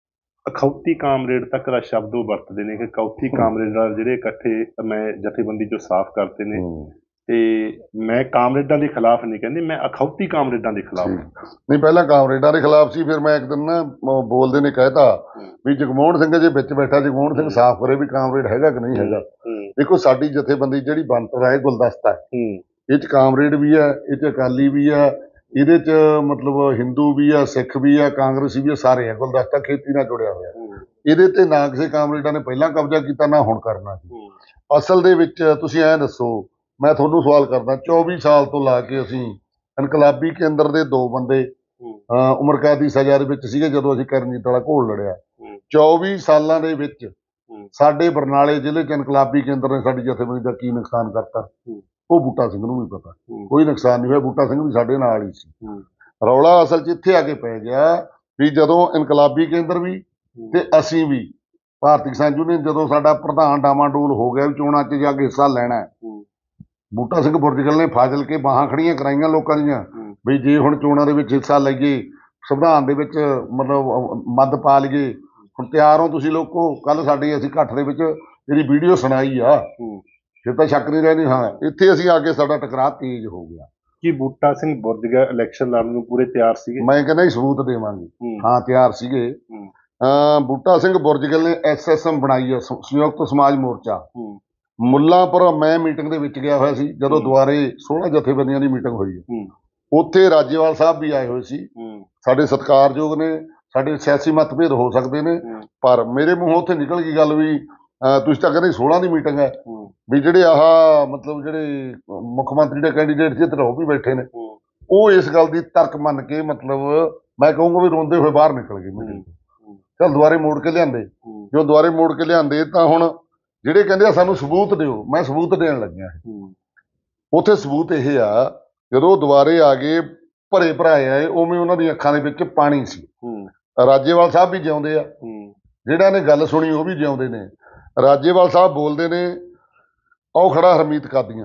ਅਖੌਤੀ ਕਾਮਰੇਡ ਤੱਕ ਦਾ ਸ਼ਬਦ ਉਹ ਵਰਤਦੇ ਨੇ ਕਿ ਅਖੌਤੀ ਕਾਮਰੇਡਾਂ ਜਿਹੜੇ ਇਕੱਠੇ ਮੈਂ ਜਥੇਬੰਦੀ ਚੋਂ ਸਾਫ਼ ਕਰਤੇ ਨੇ, ਹੂੰ। ਤੇ ਮੈਂ ਕਾਮਰੇਡਾਂ ਦੇ ਖਿਲਾਫ ਨਹੀਂ ਕਹਿੰਦੇ, ਮੈਂ ਅਖੌਤੀ ਕਾਮਰੇਡਾਂ ਦੇ ਖਿਲਾਫ। ਨਹੀਂ, ਪਹਿਲਾਂ ਕਾਮਰੇਡਾਂ ਦੇ ਖਿਲਾਫ ਸੀ, ਫਿਰ ਮੈਂ ਇੱਕ ਦਿਨ ਨਾ ਮ- ਬੋਲਦੇ ਨੇ ਕਹਿਤਾ ਵੀ ਜਗਮੋਹਨ ਸਿੰਘ ਜੇ ਵਿੱਚ ਬੈਠਾ, ਜਗਮੋਹਨ ਸਿੰਘ ਸਾਫ਼ ਕਰੇ ਵੀ ਕਾਮਰੇਡ ਹੈਗਾ ਕਿ ਨਹੀਂ ਹੈਗਾ। ਹੂੰ ਦੇਖੋ ਸਾਡੀ ਜਥੇਬੰਦੀ ਜਿਹੜੀ ਬਣਤਰ ਹੈ, ਇਹ ਗੁਲਦਸਤਾ ਹੈ। ਹੂੰ ਇਹ ਚ ਕਾਮਰੇਡ ਵੀ ਹੈ, ਇਹ ਚ ਅਕਾਲੀ ਵੀ ਹੈ, ਇਹਦੇ ਚ ਮਤਲਬ ਹਿੰਦੂ ਵੀ ਆ, ਸਿੱਖ ਵੀ ਆ, ਕਾਂਗਰਸੀ ਵੀ ਆ, ਸਾਰੇ ਆ। ਗੁਲਦਸਤਾ ਖੇਤੀ ਨਾਲ ਜੁੜਿਆ ਹੋਇਆ। ਹੂੰ ਇਹਦੇ ਤੇ ਨਾ ਕਿਸੇ ਕਾਮਰੇਡਾਂ ਨੇ ਪਹਿਲਾਂ ਕਬਜ਼ਾ ਕੀਤਾ, ਨਾ ਹੁਣ ਕਰਨਾ ਸੀ। ਹੂੰ ਅਸਲ ਦੇ ਵਿੱਚ ਤੁਸੀਂ ਐਂ ਦੱਸੋ, ਮੈਂ ਤੁਹਾਨੂੰ ਸਵਾਲ ਕਰਦਾ, ਚੌਵੀ ਸਾਲ ਤੋਂ ਲਾ ਕੇ ਅਸੀਂ ਇਨਕਲਾਬੀ ਕੇਂਦਰ ਦੇ ਦੋ ਬੰਦੇ ਹੂੰ ਅਹ ਉਮਰ ਕੈਦ ਦੀ ਸਜ਼ਾ ਦੇ ਵਿੱਚ ਸੀਗੇ ਜਦੋਂ ਅਸੀਂ ਕਰਨਜੀਤ ਵਾਲਾ ਘੋਲ ਲੜਿਆ। ਹੂੰ ਚੌਵੀ ਸਾਲਾਂ ਦੇ ਵਿੱਚ ਹੂੰ ਸਾਡੇ ਬਰਨਾਲੇ ਜ਼ਿਲ੍ਹੇ ਚ ਇਨਕਲਾਬੀ ਕੇਂਦਰ ਨੇ ਸਾਡੀ ਜਥੇਬੰਦੀ ਦਾ ਕੀ ਨੁਕਸਾਨ ਕਰਤਾ, ਹੂੰ ਉਹ ਬੂਟਾ ਸਿੰਘ ਨੂੰ ਵੀ ਪਤਾ। ਹੂੰ ਕੋਈ ਨੁਕਸਾਨ ਨਹੀਂ ਹੋਇਆ, ਬੂਟਾ ਸਿੰਘ ਵੀ ਸਾਡੇ ਨਾਲ ਹੀ ਸੀ। ਹੂੰ ਰੌਲਾ ਅਸਲ 'ਚ ਇੱਥੇ ਆ ਕੇ ਪੈ ਗਿਆ ਵੀ ਜਦੋਂ ਇਨਕਲਾਬੀ ਕੇਂਦਰ ਵੀ ਤੇ ਅਸੀਂ ਵੀ ਭਾਰਤੀ ਕਿਸਾਨ ਯੂਨੀਅਨ, ਜਦੋਂ ਸਾਡਾ ਪ੍ਰਧਾਨ ਡਾਮਾਡੋਲ ਹੋ ਗਿਆ ਵੀ ਚੋਣਾਂ 'ਚ ਜਾ ਕੇ ਹਿੱਸਾ ਲੈਣਾ ਹੈ, ਹੂੰ ਬੂਟਾ ਸਿੰਘ ਬੁਰਜਗਲ ਨੇ ਫਾਜ਼ਲ ਕੇ ਬਾਹਾਂ ਖੜੀਆਂ ਕਰਾਈਆਂ ਲੋਕਾਂ ਦੀਆਂ ਹੂੰ ਵੀ ਜੇ ਹੁਣ ਚੋਣਾਂ ਦੇ ਵਿੱਚ ਹਿੱਸਾ ਲਈਏ, ਸੰਵਿਧਾਨ ਦੇ ਵਿੱਚ ਮਤਲਬ ਅਹ, ਮੱਦ ਪਾ ਲਈਏ, ਹੁਣ ਤਿਆਰ ਹੋ ਤੁਸੀਂ ਲੋਕੋ। ਕੱਲ ਸਾਡੇ ਅਸੀਂ ਇਕੱਠ ਦੇ ਵਿੱਚ ਜਿਹੜੀ ਵੀਡੀਓ ਸੁਣਾਈ ਆ, ਹੂੰ ਫਿਰ ਤਾਂ ਸ਼ੱਕ ਨਹੀਂ ਰਹਿਣੀ। ਹਾਂ, ਇੱਥੇ ਅਸੀਂ ਆ ਕੇ ਸਾਡਾ ਟਕਰਾਅ ਤੇਜ਼ ਹੋ ਗਿਆ। ਕੀ ਬੂਟਾ ਸਿੰਘ ਬੁਰਜਗਲ ਇਲੈਕਸ਼ਨ ਲੜਨ ਨੂੰ ਪੂਰੇ ਤਿਆਰ ਸੀਗੇ? ਮੈਂ ਕਹਿੰਦਾ ਜੀ ਸਬੂਤ ਦੇਵਾਂਗੇ। ਹੂੰ ਹਾਂ, ਤਿਆਰ ਸੀਗੇ। ਹੂੰ ਅਹ ਬੂਟਾ ਸਿੰਘ ਬੁਰਜਗਲ ਨੇ ਐਸ ਐਸ ਐਮ ਬਣਾਈ ਆ, ਸ- ਸੰਯੁਕਤ ਸਮਾਜ ਮੋਰਚਾ। ਹੂੰ ਮੁੱਲਾਂਪੁਰ ਮੈਂ ਮੀਟਿੰਗ ਦੇ ਵਿੱਚ ਗਿਆ ਹੋਇਆ ਸੀ, ਜਦੋਂ ਹੂੰ। ਦੁਆਰੇ ਸੋਲਾਂ ਜਥੇਬੰਦੀਆਂ ਦੀ ਮੀਟਿੰਗ ਹੋਈ ਹੈ। ਹੂੰ ਉੱਥੇ ਰਾਜੇਵਾਲ ਸਾਹਿਬ ਵੀ ਆਏ ਹੋਏ ਸੀ। ਹੂੰ ਸਾਡੇ ਸਤਿਕਾਰਯੋਗ ਨੇ, ਸਾਡੇ ਸਿਆਸੀ ਮਤਭੇਦ ਹੋ ਸਕਦੇ ਨੇ, ਹੂੰ ਪਰ ਮੇਰੇ ਮੂੰਹੋਂ ਉੱਥੇ ਨਿਕਲ ਗਈ ਗੱਲ ਵੀ ਅਹ ਤੁਸੀਂ ਤਾਂ ਕਹਿੰਦੇ ਸੋਲਾਂ ਦੀ ਮੀਟਿੰਗ ਹੈ, ਹੂੰ ਵੀ ਜਿਹੜੇ ਆਹ ਮਤਲਬ ਜਿਹੜੇ ਮੁੱਖ ਮੰਤਰੀ ਦੇ ਕੈਂਡੀਡੇਟ ਜਿੱਤ ਉਹ ਵੀ ਬੈਠੇ ਨੇ, ਹੂੰ ਉਹ ਇਸ ਗੱਲ ਦੀ ਤਰਕ ਮੰਨ ਕੇ ਮਤਲਬ ਮੈਂ ਕਹੂੰਗਾ ਵੀ ਰੋਂਦੇ ਹੋਏ ਬਾਹਰ ਨਿਕਲ ਗਏ ਮੀਟਿੰਗ ਤੋਂ। ਚੱਲ ਦੁਬਾਰੇ ਮੋੜ ਕੇ ਲਿਆਂਦੇ। ਜੋ ਦੁਬਾਰੇ ਮੋੜ ਕੇ ਲਿਆਂਦੇ ਤਾਂ ਹੁਣ ਜਿਹੜੇ ਕਹਿੰਦੇ ਆ ਸਾਨੂੰ ਸਬੂਤ ਦਿਓ, ਮੈਂ ਸਬੂਤ ਦੇਣ ਲੱਗਿਆ। ਉੱਥੇ ਸਬੂਤ ਇਹ ਆ, ਜਦੋਂ ਦੁਬਾਰੇ ਆ ਗਏ ਭਰੇ ਭਰਾਏ ਆਏ, ਉਵੇਂ ਉਹਨਾਂ ਦੀਆਂ ਅੱਖਾਂ ਦੇ ਵਿੱਚ ਪਾਣੀ ਸੀ। ਰਾਜੇਵਾਲ ਸਾਹਿਬ ਵੀ ਜਿਉਂਦੇ ਆ, ਜਿਹੜਾ ਨੇ ਗੱਲ ਸੁਣੀ ਉਹ ਵੀ ਜਿਉਂਦੇ ਨੇ। ਰਾਜੇਵਾਲ ਸਾਹਿਬ ਬੋਲਦੇ ਨੇ, ਉਹ ਖੜਾ ਹਰਮੀਤ ਕਾਦੀਆਂ।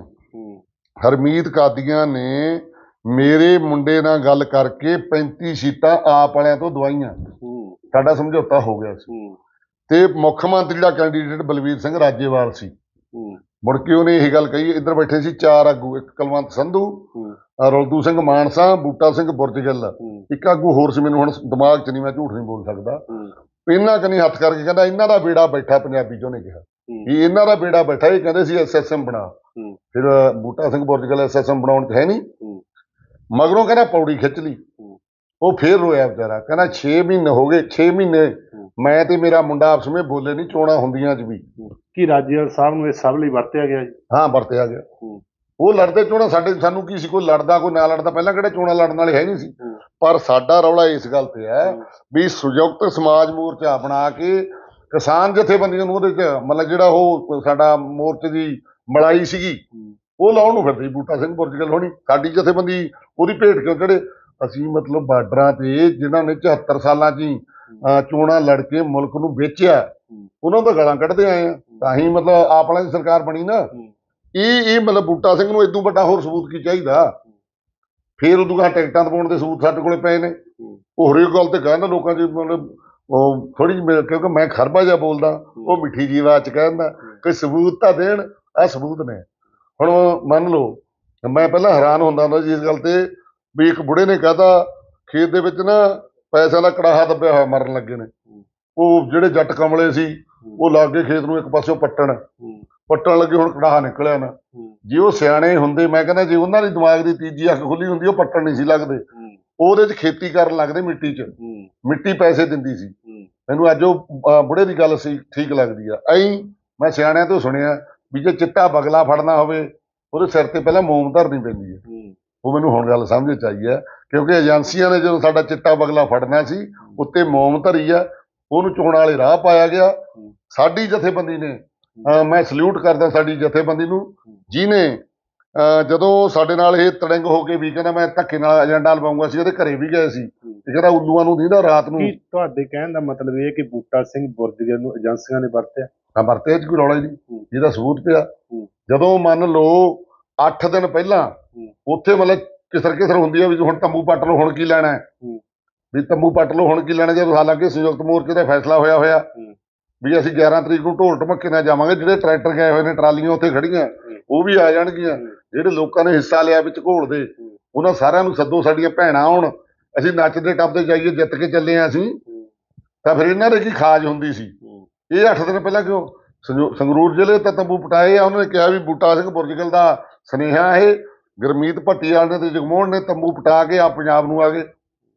ਹਰਮੀਤ ਕਾਦੀਆਂ ਨੇ ਮੇਰੇ ਮੁੰਡੇ ਨਾਲ ਗੱਲ ਕਰਕੇ ਪੈਂਤੀ ਸੀਟਾਂ ਆਪ ਵਾਲਿਆਂ ਤੋਂ ਦਵਾਈਆਂ, ਸਾਡਾ ਸਮਝੌਤਾ ਹੋ ਗਿਆ ਸੀ। ਤੇ ਮੁੱਖ ਮੰਤਰੀ ਦਾ ਕੈਂਡੀਡੇਟ ਬਲਵੀਰ ਸਿੰਘ ਰਾਜੇਵਾਲ ਸੀ। ਮੁੜ ਕੇ ਉਹਨੇ ਇਹ ਗੱਲ ਕਹੀ, ਇੱਧਰ ਬੈਠੇ ਸੀ ਚਾਰ ਆਗੂ, ਇੱਕ ਕੁਲਵੰਤ ਸੰਧੂ, ਰੁਲਦੂ ਸਿੰਘ ਮਾਨਸਾ, ਬੂਟਾ ਸਿੰਘ ਬੁਰਜਗਿੱਲ, ਇੱਕ ਆਗੂ ਹੋਰ ਸੀ, ਮੈਨੂੰ ਹੁਣ ਦਿਮਾਗ 'ਚ ਨਹੀਂ, ਮੈਂ ਝੂਠ ਨਹੀਂ ਬੋਲ ਸਕਦਾ। ਇਹਨਾਂ ਕਨੀ ਹੱਥ ਕਰਕੇ ਕਹਿੰਦਾ ਇਹਨਾਂ ਦਾ ਬੇੜਾ ਬੈਠਾ, ਪੰਜਾਬੀ 'ਚ ਉਹਨੇ ਕਿਹਾ ਵੀ ਇਹਨਾਂ ਦਾ ਬੇੜਾ ਬੈਠਾ। ਇਹ ਕਹਿੰਦੇ ਸੀ ਐਸ ਐਸ ਐਮ ਬਣਾ। ਫਿਰ Buta Singh Burjgill S S M ਬਣਾਉਣ 'ਚ ਹੈ ਨਹੀਂ, ਮਗਰੋਂ ਕਹਿੰਦਾ ਪੌੜੀ ਖਿੱਚ ਲਈ। ਉਹ ਫੇਰ ਰੋਇਆ ਵਿਚਾਰਾ, ਕਹਿੰਦਾ ਛੇ ਮਹੀਨੇ ਹੋ ਗਏ, ਛੇ ਮਹੀਨੇ ਮੈਂ ਤੇ ਮੇਰਾ ਮੁੰਡਾ ਆਪਸ ਵਿੱਚ ਬੋਲੇ ਨਹੀਂ, ਚੋਣਾਂ ਹੁੰਦੀਆਂ 'ਚ ਵੀ। ਕੀ ਰਾਜੇਵਾਲ ਸਾਹਿਬ ਨੂੰ ਇਹ ਸਭ ਲਈ ਵਰਤਿਆ ਗਿਆ ਜੀ? ਹਾਂ, ਵਰਤਿਆ ਗਿਆ। ਉਹ ਲੜਦੇ ਚੋਣਾਂ, ਸਾਡੇ ਸਾਨੂੰ ਕੀ ਸੀ, ਕੋਈ ਲੜਦਾ ਕੋਈ ਨਾ ਲੜਦਾ, ਪਹਿਲਾਂ ਕਿਹੜੇ ਚੋਣਾਂ ਲੜਨ ਵਾਲੇ ਹੈ ਨਹੀਂ ਸੀ। ਪਰ ਸਾਡਾ ਰੌਲਾ ਇਸ ਗੱਲ ਤੇ ਹੈ ਵੀ ਸੰਯੁਕਤ ਸਮਾਜ ਮੋਰਚਾ ਬਣਾ ਕੇ ਕਿਸਾਨ ਜਥੇਬੰਦੀਆਂ ਨੂੰ ਉਹਦੇ 'ਚ ਮਤਲਬ ਜਿਹੜਾ ਉਹ ਸਾਡਾ ਮੋਰਚੇ ਦੀ ਮਲਾਈ ਸੀਗੀ ਉਹ ਲਾਉਣ ਨੂੰ ਫਿਰਦੇ। ਬੂਟਾ ਸਿੰਘ ਬੁਰਜਗਿੱਲ ਹੋਣੀ ਸਾਡੀ ਜਥੇਬੰਦੀ ਉਹਦੀ ਭੇਟ ਕਿਉਂ ਚੜੇ? ਅਸੀਂ ਮਤਲਬ ਬਾਰਡਰਾਂ ਤੇ ਜਿਨ੍ਹਾਂ ਨੇ ਚੁਹੱਤਰ ਸਾਲਾਂ 'ਚ ਹੀ ਚੋਣਾਂ ਲੜ ਕੇ ਮੁਲਕ ਨੂੰ ਵੇਚਿਆ, ਉਹਨਾਂ ਦਾ ਗਾਲਾਂ ਕੱਢਦੇ ਆਏ ਆ, ਤਾਂ ਹੀ ਮਤਲਬ ਆਪ ਵਾਲਿਆਂ ਦੀ ਸਰਕਾਰ ਬਣੀ ਨਾ। ਇਹ ਇਹ ਮਤਲਬ ਬੂਟਾ ਸਿੰਘ ਨੂੰ ਇਦੋਂ ਵੱਡਾ ਹੋਰ ਸਬੂਤ ਕੀ ਚਾਹੀਦਾ? ਫਿਰ ਉਦੋਂ ਕਹਾਂ ਟਿਕਟਾਂ ਦਵਾਉਣ ਦੇ ਸਬੂਤ ਸਾਡੇ ਕੋਲੇ ਪਏ ਨੇ। ਉਹ ਹਰੇਕ ਗੱਲ ਤੇ ਕਹਿੰਦਾ ਲੋਕਾਂ 'ਚ ਮਤਲਬ ਉਹ ਥੋੜ੍ਹੀ ਜਿਹੀ, ਕਿਉਂਕਿ ਮੈਂ ਖਰਬਾ ਜਿਹਾ ਬੋਲਦਾ, ਉਹ ਮਿੱਠੀ ਜਿਹੀ ਆਵਾਜ਼ 'ਚ ਕਹਿੰਦਾ ਕੋਈ ਸਬੂਤ ਤਾਂ ਦੇਣ। ਆਹ ਸਬੂਤ ਨੇ। ਹੁਣ ਮੰਨ ਲਓ, ਮੈਂ ਪਹਿਲਾਂ ਹੈਰਾਨ ਹੁੰਦਾ ਹੁੰਦਾ ਜੀ ਇਸ ਗੱਲ ਤੇ ਵੀ ਇੱਕ ਬੁੜੇ ਨੇ ਕਹਿਤਾ ਖੇਤ ਦੇ ਵਿੱਚ ਨਾ ਪੈਸਿਆਂ ਦਾ ਕੜਾਹਾ ਦੱਬਿਆ ਹੋਇਆ, ਮਰਨ ਲੱਗੇ ਨੇ। ਉਹ ਜਿਹੜੇ ਜੱਟ ਕਮਲੇ ਸੀ ਉਹ ਲੱਗ ਗਏ ਖੇਤ ਨੂੰ ਇੱਕ ਪਾਸਿਓਂ ਪੱਟਣ ਪੱਟਣ ਲੱਗੇ, ਹੁਣ ਕੜਾਹਾ ਨਿਕਲਿਆ ਨਾ। ਜੇ ਉਹ ਸਿਆਣੇ ਹੁੰਦੇ, ਮੈਂ ਕਹਿੰਦਾ ਜੇ ਉਹਨਾਂ ਦੀ ਦਿਮਾਗ ਦੀ ਤੀਜੀ ਅੱਖ ਖੁੱਲੀ ਹੁੰਦੀ, ਉਹ ਪੱਟਣ ਨਹੀਂ ਸੀ ਲੱਗਦੇ, ਉਹਦੇ 'ਚ ਖੇਤੀ ਕਰਨ ਲੱਗਦੇ ਮਿੱਟੀ 'ਚ। ਮਿੱਟੀ ਪੈਸੇ ਦਿੰਦੀ ਸੀ। ਮੈਨੂੰ ਅੱਜ ਉਹ ਬੁੜੇ ਦੀ ਗੱਲ ਸੀ ਠੀਕ ਲੱਗਦੀ ਆ। ਐਂ ਮੈਂ ਸਿਆਣਿਆਂ ਤੋਂ ਸੁਣਿਆ ਵੀ ਜੇ ਚਿੱਟਾ ਬਗਲਾ ਫੜਨਾ ਹੋਵੇ ਉਹਦੇ ਸਿਰ ਤੇ ਪਹਿਲਾਂ ਮੋਮ ਧਰਨੀ ਪੈਂਦੀ ਹੈ। ਉਹ ਮੈਨੂੰ ਹੁਣ ਗੱਲ ਸਮਝ 'ਚ ਆਈ ਹੈ, ਕਿਉਂਕਿ ਏਜੰਸੀਆਂ ਨੇ ਜਦੋਂ ਸਾਡਾ ਚਿੱਟਾ ਬਗਲਾ ਫੜਨਾ ਸੀ ਉੱਤੇ ਮੋਮ ਧਰੀ ਆ, ਉਹਨੂੰ ਚੋਣ ਵਾਲੇ ਰਾਹ ਪਾਇਆ ਗਿਆ। ਸਾਡੀ ਜਥੇਬੰਦੀ ਨੇ, ਮੈਂ ਸਲੂਟ ਕਰਦਾ ਸਾਡੀ ਜਥੇਬੰਦੀ ਨੂੰ, ਜਿਹਨੇ ਜਦੋਂ ਸਾਡੇ ਨਾਲ ਇਹ ਤੜੰਗ ਹੋ ਕੇ ਵੀ ਕਹਿੰਦਾ ਮੈਂ ਧੱਕੇ ਨਾਲ ਏਜੰਡਾ ਲਵਾਉਂਗਾ ਸੀ, ਉਹਦੇ ਘਰੇ ਵੀ ਗਏ ਸੀ। ਤੇ ਜਿਹੜਾ ਉੱਲੂਆਂ ਨੂੰ ਦੀਂਦਾ ਰਾਤ ਨੂੰ। ਤੁਹਾਡੇ ਕਹਿਣ ਦਾ ਮਤਲਬ ਇਹ ਕਿ ਬੂਟਾ ਸਿੰਘ ਬੁਰਜਗਿੱਲ ਨੂੰ ਏਜੰਸੀਆਂ ਨੇ ਵਰਤਿਆ? ਹਾਂ, ਵਰਤਿਆ 'ਚ ਕੋਈ ਰੌਲਾ ਹੀ ਨਹੀਂ, ਜਿਹਦਾ ਸਬੂਤ ਪਿਆ। ਜਦੋਂ ਮੰਨ ਲਓ ਅੱਠ ਦਿਨ ਪਹਿਲਾਂ ਉੱਥੇ ਮਤਲਬ ਕਿਸਰ ਕਿਸਰ ਹੁੰਦੀ ਆ ਵੀ ਹੁਣ ਤੰਬੂ ਪੱਟ ਲਓ, ਹੁਣ ਕੀ ਲੈਣਾ ਵੀ ਤੰਬੂ ਪੱਟ ਲਓ, ਹੁਣ ਕੀ ਲੈਣਾ। ਜਦੋਂ ਹਾਲਾਂਕਿ ਸੰਯੁਕਤ ਮੋਰਚੇ ਦਾ ਫੈਸਲਾ ਹੋਇਆ ਹੋਇਆ ਵੀ ਅਸੀਂ ਗਿਆਰਾਂ ਤਰੀਕ ਨੂੰ ਢੋਲ ਢਮੱਕੇ ਨਾਲ ਜਾਵਾਂਗੇ, ਜਿਹੜੇ ਟਰੈਕਟਰ ਗਏ ਹੋਏ ਨੇ ਟਰਾਲੀਆਂ ਉੱਥੇ ਖੜੀਆਂ ਉਹ ਵੀ ਆ ਜਾਣਗੀਆਂ, ਜਿਹੜੇ ਲੋਕਾਂ ਨੇ ਹਿੱਸਾ ਲਿਆ ਵਿੱਚ ਘੋਲ ਦੇ ਉਹਨਾਂ ਸਾਰਿਆਂ ਨੂੰ ਸੱਦੋ, ਸਾਡੀਆਂ ਭੈਣਾਂ ਆਉਣ, ਅਸੀਂ ਨੱਚਦੇ ਟੱਪਦੇ ਜਾਈਏ, ਜਿੱਤ ਕੇ ਚੱਲੇ ਆ ਅਸੀਂ। ਤਾਂ ਫਿਰ ਇਹਨਾਂ ਦੇ ਕੀ ਖਾਜ ਹੁੰਦੀ ਸੀ? ਇਹ ਅੱਠ ਦਿਨ ਪਹਿਲਾਂ ਕਿਉਂ ਸੰਗਰੂਰ ਜ਼ਿਲ੍ਹੇ ਤਾਂ ਤੰਬੂ ਪਟਾਏ ਆ? ਉਹਨਾਂ ਨੇ ਕਿਹਾ ਵੀ ਬੂਟਾ ਸਿੰਘ ਬੁਰਜਗਿੱਲ ਦਾ ਸੁਨੇਹਾ ਇਹ ਗੁਰਮੀਤ ਭੱਟੀਆਲ ਨੇ ਤੇ ਜਗਮੋਹਨ ਨੇ ਤੰਬੂ ਪਟਾ ਕੇ ਆ ਪੰਜਾਬ ਨੂੰ ਆ ਗਏ।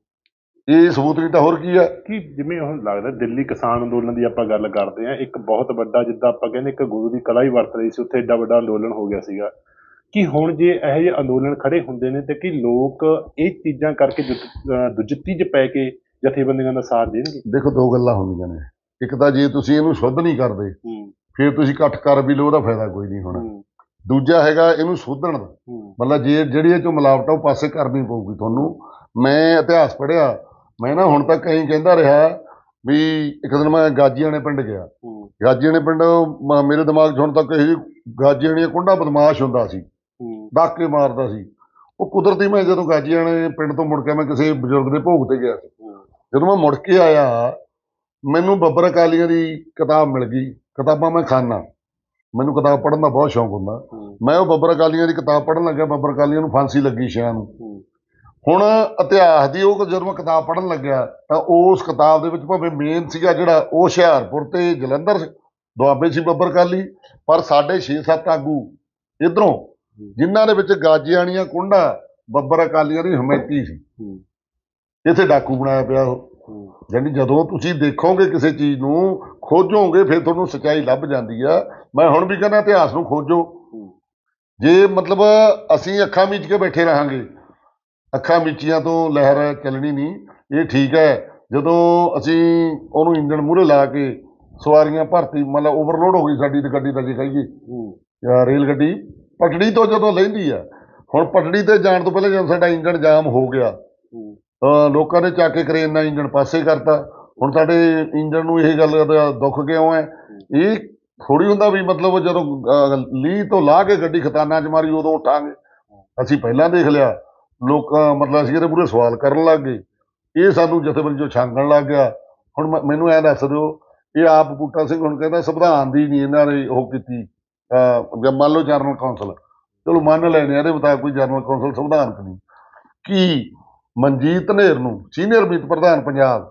ਇਹ ਸਬੂਤ ਨਹੀਂ ਤਾਂ ਹੋਰ ਕੀ ਹੈ? ਕਿ ਜਿਵੇਂ ਹੁਣ ਲੱਗਦਾ ਦਿੱਲੀ ਕਿਸਾਨ ਅੰਦੋਲਨ ਦੀ ਆਪਾਂ ਗੱਲ ਕਰਦੇ ਹਾਂ, ਇੱਕ ਬਹੁਤ ਵੱਡਾ, ਜਿੱਦਾਂ ਆਪਾਂ ਕਹਿੰਦੇ ਇੱਕ ਗੁਰੂ ਦੀ ਕਲਾ ਹੀ ਵਰਤ ਰਹੀ ਸੀ, ਉੱਥੇ ਏਡਾ ਵੱਡਾ ਅੰਦੋਲਨ ਹੋ ਗਿਆ ਸੀਗਾ। ਕਿ ਹੁਣ ਜੇ ਇਹੋ ਜਿਹੇ ਅੰਦੋਲਨ ਖੜੇ ਹੁੰਦੇ ਨੇ ਤੇ ਕੀ ਲੋਕ ਇਹ ਚੀਜ਼ਾਂ ਕਰਕੇ ਦੁਜਿੱਤੀ 'ਚ ਪੈ ਕੇ ਜਥੇਬੰਦੀਆਂ ਦਾ ਸਾਥ ਦੇਣਗੇ? ਦੇਖੋ, ਦੋ ਗੱਲਾਂ ਹੁੰਦੀਆਂ ਨੇ। ਇੱਕ ਤਾਂ ਜੇ ਤੁਸੀਂ ਇਹਨੂੰ ਸ਼ੁੱਧ ਨਹੀਂ ਕਰਦੇ ਫਿਰ ਤੁਸੀਂ ਇਕੱਠ ਕਰ ਵੀ ਲਓ, ਉਹਦਾ ਫਾਇਦਾ ਕੋਈ ਨਹੀਂ ਹੋਣਾ। ਦੂਜਾ ਹੈਗਾ ਇਹਨੂੰ ਸੋਧਣ ਦਾ, ਮਤਲਬ ਜੇ ਜਿਹੜੀ ਇਹ 'ਚੋਂ ਮਿਲਾਵਟ ਆ ਉਹ ਪਾਸੇ ਕਰਨੀ ਪਊਗੀ ਤੁਹਾਨੂੰ। ਮੈਂ ਇਤਿਹਾਸ ਪੜ੍ਹਿਆ, ਮੈਂ ਨਾ ਹੁਣ ਤੱਕ ਕਹੀਂ ਕਹਿੰਦਾ ਰਿਹਾ ਵੀ ਇੱਕ ਦਿਨ ਮੈਂ ਗਾਜੀਆਣੇ ਪਿੰਡ ਗਿਆ। ਗਾਜੀਆਣੇ ਪਿੰਡ ਮੇਰੇ ਦਿਮਾਗ 'ਚ ਹੁਣ ਤੱਕ ਇਹ ਗਾਜੀਆਣੇ ਕੁੰਡਾ ਬਦਮਾਸ਼ ਹੁੰਦਾ ਸੀ, ਡਾਕੇ ਮਾਰਦਾ ਸੀ। ਉਹ ਕੁਦਰਤੀ ਮੈਂ ਜਦੋਂ ਗਾਜੀਆਣੇ ਪਿੰਡ ਤੋਂ ਮੁੜ ਕੇ ਮੈਂ ਕਿਸੇ ਬਜ਼ੁਰਗ ਦੇ ਭੋਗ ਤੇ ਗਿਆ ਸੀ, ਜਦੋਂ ਮੈਂ ਮੁੜ ਕੇ ਆਇਆ ਮੈਨੂੰ ਬੱਬਰ ਅਕਾਲੀਆਂ ਦੀ ਕਿਤਾਬ ਮਿਲ ਗਈ। ਕਿਤਾਬਾਂ ਮੈਂ ਖਾਨਾ, ਮੈਨੂੰ ਕਿਤਾਬ ਪੜ੍ਹਨ ਦਾ ਬਹੁਤ ਸ਼ੌਂਕ ਹੁੰਦਾ। ਮੈਂ ਉਹ ਬੱਬਰ ਅਕਾਲੀਆਂ ਦੀ ਕਿਤਾਬ ਪੜ੍ਹਨ ਲੱਗਿਆ। ਬੱਬਰ ਅਕਾਲੀਆਂ ਨੂੰ ਫਾਂਸੀ ਲੱਗੀ ਛਿਆਂ ਨੂੰ। ਹੁਣ ਇਤਿਹਾਸ ਦੀ ਉਹ ਜਦੋਂ ਮੈਂ ਕਿਤਾਬ ਪੜ੍ਹਨ ਲੱਗਿਆ ਤਾਂ ਉਸ ਕਿਤਾਬ ਦੇ ਵਿੱਚ ਭਾਵੇਂ ਮੇਨ ਸੀਗਾ ਜਿਹੜਾ ਉਹ ਹੁਸ਼ਿਆਰਪੁਰ ਤੇ ਜਲੰਧਰ ਦੁਆਬੇ ਸੀ ਬੱਬਰ ਅਕਾਲੀ, ਪਰ ਸਾਡੇ ਛੇ ਸੱਤ ਆਗੂ ਇੱਧਰੋਂ ਜਿਨ੍ਹਾਂ ਦੇ ਵਿੱਚ ਗਾਜੀਆਣੀਆਂ ਕੁੰਡਾ ਬੱਬਰ ਅਕਾਲੀਆਂ ਦੀ ਹਮਾਇਤੀ ਸੀ। ਇੱਥੇ ਡਾਕੂ ਬਣਾਇਆ ਪਿਆ ਉਹ। ਯਾਨੀ ਜਦੋਂ ਤੁਸੀਂ ਦੇਖੋਗੇ ਕਿਸੇ ਚੀਜ਼ ਨੂੰ ਖੋਜੋਗੇ ਫਿਰ ਤੁਹਾਨੂੰ ਸੱਚਾਈ ਲੱਭ ਜਾਂਦੀ ਆ। ਮੈਂ ਹੁਣ ਵੀ ਕਹਿੰਦਾ ਇਤਿਹਾਸ ਨੂੰ ਖੋਜੋ। ਜੇ ਮਤਲਬ ਅਸੀਂ ਅੱਖਾਂ ਮੀਚ ਕੇ ਬੈਠੇ ਰਹਾਂਗੇ, ਅੱਖਾਂ ਮੀਚੀਆਂ ਤੋਂ ਲਹਿਰ ਚੱਲਣੀ ਨਹੀਂ। ਇਹ ਠੀਕ ਹੈ ਜਦੋਂ ਅਸੀਂ ਉਹਨੂੰ ਇੰਜਣ ਮੂਹਰੇ ਲਾ ਕੇ ਸਵਾਰੀਆਂ ਭਰਤੀ ਮਤਲਬ ਓਵਰਲੋਡ ਹੋ ਗਈ ਸਾਡੀ ਤੇ ਗੱਡੀ ਦਾ ਜੇ ਕਹੀਏ ਜਾਂ ਰੇਲ ਗੱਡੀ ਪਟੜੀ ਤੋਂ ਜਦੋਂ ਲੈਂਦੀ ਆ, ਹੁਣ ਪਟੜੀ ਤੇ ਜਾਣ ਤੋਂ ਪਹਿਲਾਂ ਜਦੋਂ ਸਾਡਾ ਇੰਜਣ ਜਾਮ ਹੋ ਗਿਆ ਤਾਂ ਲੋਕਾਂ ਨੇ ਚੱਕ ਕੇ ਕਰੇਨ ਨਾਲ ਇੰਜਣ ਪਾਸੇ ਕਰਤਾ। ਹੁਣ ਸਾਡੇ ਇੰਜਣ ਨੂੰ ਇਹ ਗੱਲ ਦਾ ਦੁੱਖ ਕਿਉਂ ਹੈ? ਇਹ ਥੋੜੀ ਹੁੰਦਾ ਵੀ ਮਤਲਬ ਜਦੋਂ ਲੀਹ ਤੋਂ ਲਾ ਕੇ ਗੱਡੀ ਖਤਾਨਾਂ 'ਚ ਮਾਰੀ ਉਦੋਂ ਉੱਠਾਂਗੇ। ਅਸੀਂ ਪਹਿਲਾਂ ਦੇਖ ਲਿਆ, ਲੋਕ ਮਤਲਬ ਅਸੀਂ ਇਹਦੇ ਪੂਰੇ ਸਵਾਲ ਕਰਨ ਲੱਗ ਗਏ, ਇਹ ਸਾਨੂੰ ਜਥੇਬੰਦੀ 'ਚੋਂ ਛਾਂਗਣ ਲੱਗ ਗਿਆ। ਹੁਣ ਮ- ਮੈਨੂੰ ਐਂ ਦੱਸ ਦਿਓ, ਇਹ ਆਪ ਬੂਟਾ ਸਿੰਘ ਹੁਣ ਕਹਿੰਦਾ ਸੰਵਿਧਾਨ ਦੀ ਨਹੀਂ ਇਹਨਾਂ ਨੇ ਉਹ ਕੀਤੀ, ਜਾਂ ਮੰਨ ਲਓ ਜਨਰਲ ਕੌਂਸਲ, ਚਲੋ ਮੰਨ ਲੈਣੇ ਇਹਦੇ ਮੁਤਾਬਕ ਕੋਈ ਜਨਰਲ ਕੌਂਸਲ ਸੰਵਿਧਾਨਕ ਨਹੀਂ। ਕੀ ਮਨਜੀਤ ਧਨੇਰ ਨੂੰ ਸੀਨੀਅਰ ਮੀਤ ਪ੍ਰਧਾਨ ਪੰਜਾਬ,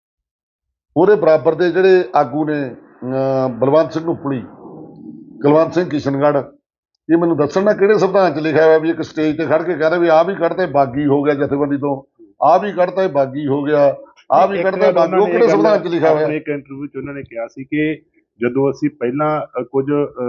ਉਹਦੇ ਬਰਾਬਰ ਦੇ ਜਿਹੜੇ ਆਗੂ ਨੇ ਅਹ ਬਲਵੰਤ ਸਿੰਘ ਉਪਲੀ, ਕੁਲਵੰਤ ਸਿੰਘ ਕਿਸ਼ਨਗੜ੍ਹ, ਇਹ ਮੈਨੂੰ ਦੱਸਣ ਨਾ ਕਿਹੜੇ ਸੰਵਿਧਾਨ 'ਚ ਲਿਖਿਆ ਹੋਇਆ ਵੀ ਇੱਕ ਸਟੇਜ ਤੇ ਖੜ ਕੇ ਕਹਿ ਰਿਹਾ ਵੀ ਆਹ ਵੀ ਕੱਢਤਾ ਬਾਗੀ ਹੋ ਗਿਆ ਜਥੇਬੰਦੀ ਤੋਂ, ਆਹ ਵੀ ਕੱਢਤਾ ਬਾਗੀ ਹੋ ਗਿਆ, ਆਹ ਵੀ ਕੱਢਤਾ ਬਾਗੀ, ਉਹ ਕਿਹੜੇ ਸੰਵਿਧਾਨ 'ਚ ਲਿਖਿਆ ਹੋਇਆ? ਇੱਕ ਇੰਟਰਵਿਊ 'ਚ ਉਹਨਾਂ ਨੇ ਕਿਹਾ ਸੀ ਕਿ ਜਦੋਂ ਅਸੀਂ ਪਹਿਲਾਂ ਅ, ਕੁਝ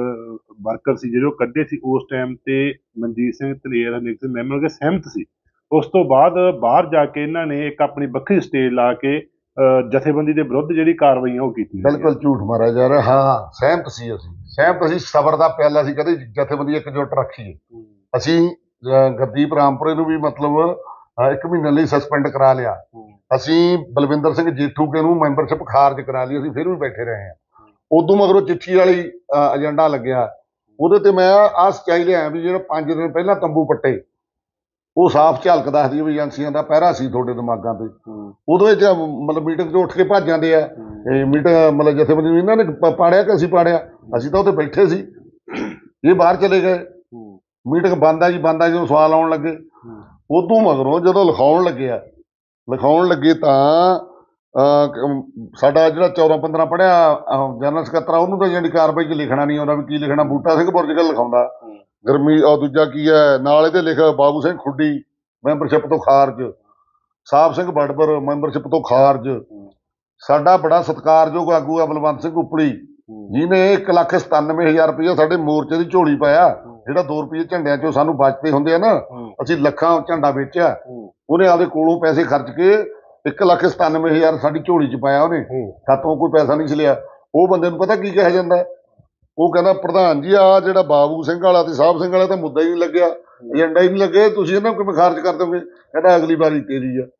ਵਰਕਰ ਸੀ ਜਿਹੜੇ ਉਹ ਕੱਢੇ ਸੀ, ਉਸ ਟਾਈਮ ਤੇ ਮਨਜੀਤ ਸਿੰਘ ਧਨੇਰ ਹਰਨੇਕ ਸਿੰਘ ਮੈਂਬਰ ਕੇ ਸਹਿਮਤ ਸੀ। ਉਸ ਤੋਂ ਬਾਅਦ ਬਾਹਰ ਜਾ ਕੇ ਇਹਨਾਂ ਨੇ ਇੱਕ ਆਪਣੀ ਵੱਖਰੀ ਸਟੇਜ ਲਾ ਕੇ ਅ, ਜਥੇਬੰਦੀ ਦੇ ਵਿਰੁੱਧ ਜਿਹੜੀ ਕਾਰਵਾਈਆਂ ਉਹ ਕੀਤੀ। ਬਿਲਕੁਲ ਝੂਠ ਮਾਰਿਆ ਜਾ ਰਿਹਾ। ਹਾਂ, ਸਹਿਮਤ ਸੀ ਅਸੀਂ, ਸਹਿਮਤ ਅਸੀਂ, ਸਬਰ ਦਾ ਪਿਆਲਾ ਸੀ, ਕਦੇ ਜਥੇਬੰਦੀ ਇੱਕਜੁੱਟ ਰੱਖੀਏ। ਅਸੀਂ ਅਹ, ਗੁਰਦੀਪ ਰਾਮਪੁਰੇ ਨੂੰ ਵੀ ਮਤਲਬ ਅਹ, ਇੱਕ ਮਹੀਨੇ ਲਈ ਸਸਪੈਂਡ ਕਰਾ ਲਿਆ। ਅਸੀਂ ਬਲਵਿੰਦਰ ਸਿੰਘ ਜੇਠੂਕੇ ਨੂੰ ਮੈਂਬਰਸ਼ਿਪ ਖਾਰਜ ਕਰਾ ਲਈ, ਅਸੀਂ ਫਿਰ ਵੀ ਬੈਠੇ ਰਹੇ ਹਾਂ। ਉਦੋਂ ਮਗਰੋਂ ਚਿੱਠੀ ਵਾਲੀ ਏਜੰਡਾ ਲੱਗਿਆ, ਉਹਦੇ ਤੇ ਮੈਂ ਆਹ ਸੱਚਾਈ ਲਿਆਇਆ ਵੀ ਜਿਹੜਾ ਪੰਜ ਦਿਨ ਪਹਿਲਾਂ ਤੰਬੂ ਪੱਟੇ, ਉਹ ਸਾਫ਼ ਝਲਕ ਦੱਸਦੀ ਵੀ ਏਜੰਸੀਆਂ ਦਾ ਪਹਿਰਾ ਸੀ ਤੁਹਾਡੇ ਦਿਮਾਗਾਂ ਤੇ। ਉਹਦੇ ਵਿੱਚ ਮਤਲਬ ਮੀਟਿੰਗ 'ਚ ਉੱਠ ਕੇ ਭੱਜ ਜਾਂਦੇ ਆ, ਇਹ ਮੀਟਿੰਗ ਮਤਲਬ ਜਥੇਬੰਦੀ ਨੂੰ ਇਹਨਾਂ ਨੇ ਪ- ਪਾੜਿਆ ਕਿ ਅਸੀਂ ਪਾੜਿਆ? ਅਸੀਂ ਤਾਂ ਉੱਥੇ ਬੈਠੇ ਸੀ, ਇਹ ਬਾਹਰ ਚਲੇ ਗਏ। ਮੀਟਿੰਗ ਬੰਦ ਆ ਜੀ, ਬੰਦ ਆ, ਜਦੋਂ ਸਵਾਲ ਆਉਣ ਲੱਗੇ। ਉਦੋਂ ਮਗਰੋਂ ਜਦੋਂ ਲਿਖਾਉਣ ਲੱਗਿਆ, ਲਿਖਾਉਣ ਲੱਗੇ ਤਾਂ ਅਹ, ਕ- ਸਾਡਾ ਜਿਹੜਾ ਚੌਦਾਂ ਪੰਦਰਾਂ ਪੜ੍ਹਿਆ ਜਨਰਲ ਸਕੱਤਰ ਆ, ਉਹਨੂੰ ਤਾਂ ਜਿਹੜੀ ਕਾਰਵਾਈ 'ਚ ਲਿਖਣਾ ਨਹੀਂ ਆਉਂਦਾ ਵੀ ਕੀ ਲਿਖਣਾ। ਬੂਟਾ ਸਿੰਘ ਬੁਰਜਗਲ ਲਿਖਾਉਂਦਾ ਗਰਮੀ, ਉਹ ਦੂਜਾ ਕੀ ਹੈ ਨਾਲ ਇਹਦੇ ਲਿਖ, ਬਾਬੂ ਸਿੰਘ ਖੁੱਡੀ ਮੈਂਬਰਸ਼ਿਪ ਤੋਂ ਖਾਰਜ, ਸਾਹਿਬ ਸਿੰਘ ਬੜਬਰ ਮੈਂਬਰਸ਼ਿਪ ਤੋਂ ਖਾਰਜ। ਸਾਡਾ ਬੜਾ ਸਤਿਕਾਰਯੋਗ ਆਗੂ ਆ ਬਲਵੰਤ ਸਿੰਘ ਉਪਲੀ, ਜਿਹਨੇ ਇੱਕ ਲੱਖ ਸਤਾਨਵੇਂ ਹਜ਼ਾਰ ਰੁਪਇਆ ਸਾਡੇ ਮੋਰਚੇ ਦੀ ਝੋਲੀ ਪਾਇਆ। ਜਿਹੜਾ ਦੋ ਰੁਪਏ ਝੰਡਿਆਂ 'ਚੋਂ ਸਾਨੂੰ ਬਚਦੇ ਹੁੰਦੇ ਆ ਨਾ, ਅਸੀਂ ਲੱਖਾਂ ਝੰਡਾ ਵੇਚਿਆ, ਉਹਨੇ ਆਪਦੇ ਕੋਲੋਂ ਪੈਸੇ ਖਰਚ ਕੇ ਇੱਕ ਲੱਖ ਸਤਾਨਵੇਂ ਹਜ਼ਾਰ ਸਾਡੀ ਝੋਲੀ 'ਚ ਪਾਇਆ ਉਹਨੇ, ਸਾਤੋਂ ਕੋਈ ਪੈਸਾ ਨਹੀਂ ਸੀ ਲਿਆ। ਉਹ ਬੰਦੇ ਨੂੰ ਪਤਾ ਕੀ ਕਿਹਾ ਜਾਂਦਾ? ਉਹ ਕਹਿੰਦਾ ਪ੍ਰਧਾਨ ਜੀ ਆ ਜਿਹੜਾ ਬਾਬੂ ਸਿੰਘ ਵਾਲਾ ਤੇ ਸਾਹਿਬ ਸਿੰਘ ਵਾਲਾ ਤਾਂ ਮੁੱਦਾ ਹੀ ਨਹੀਂ ਲੱਗਿਆ, ਏਜੰਡਾ ਹੀ ਨਹੀਂ ਲੱਗਿਆ, ਤੁਸੀਂ ਇਹਨਾਂ ਨੂੰ ਕਿਵੇਂ ਖਾਰਜ ਕਰ ਦੋਗੇ? ਕਹਿੰਦਾ ਅਗਲੀ ਵਾਰੀ ਤੇਰੀ ਆ।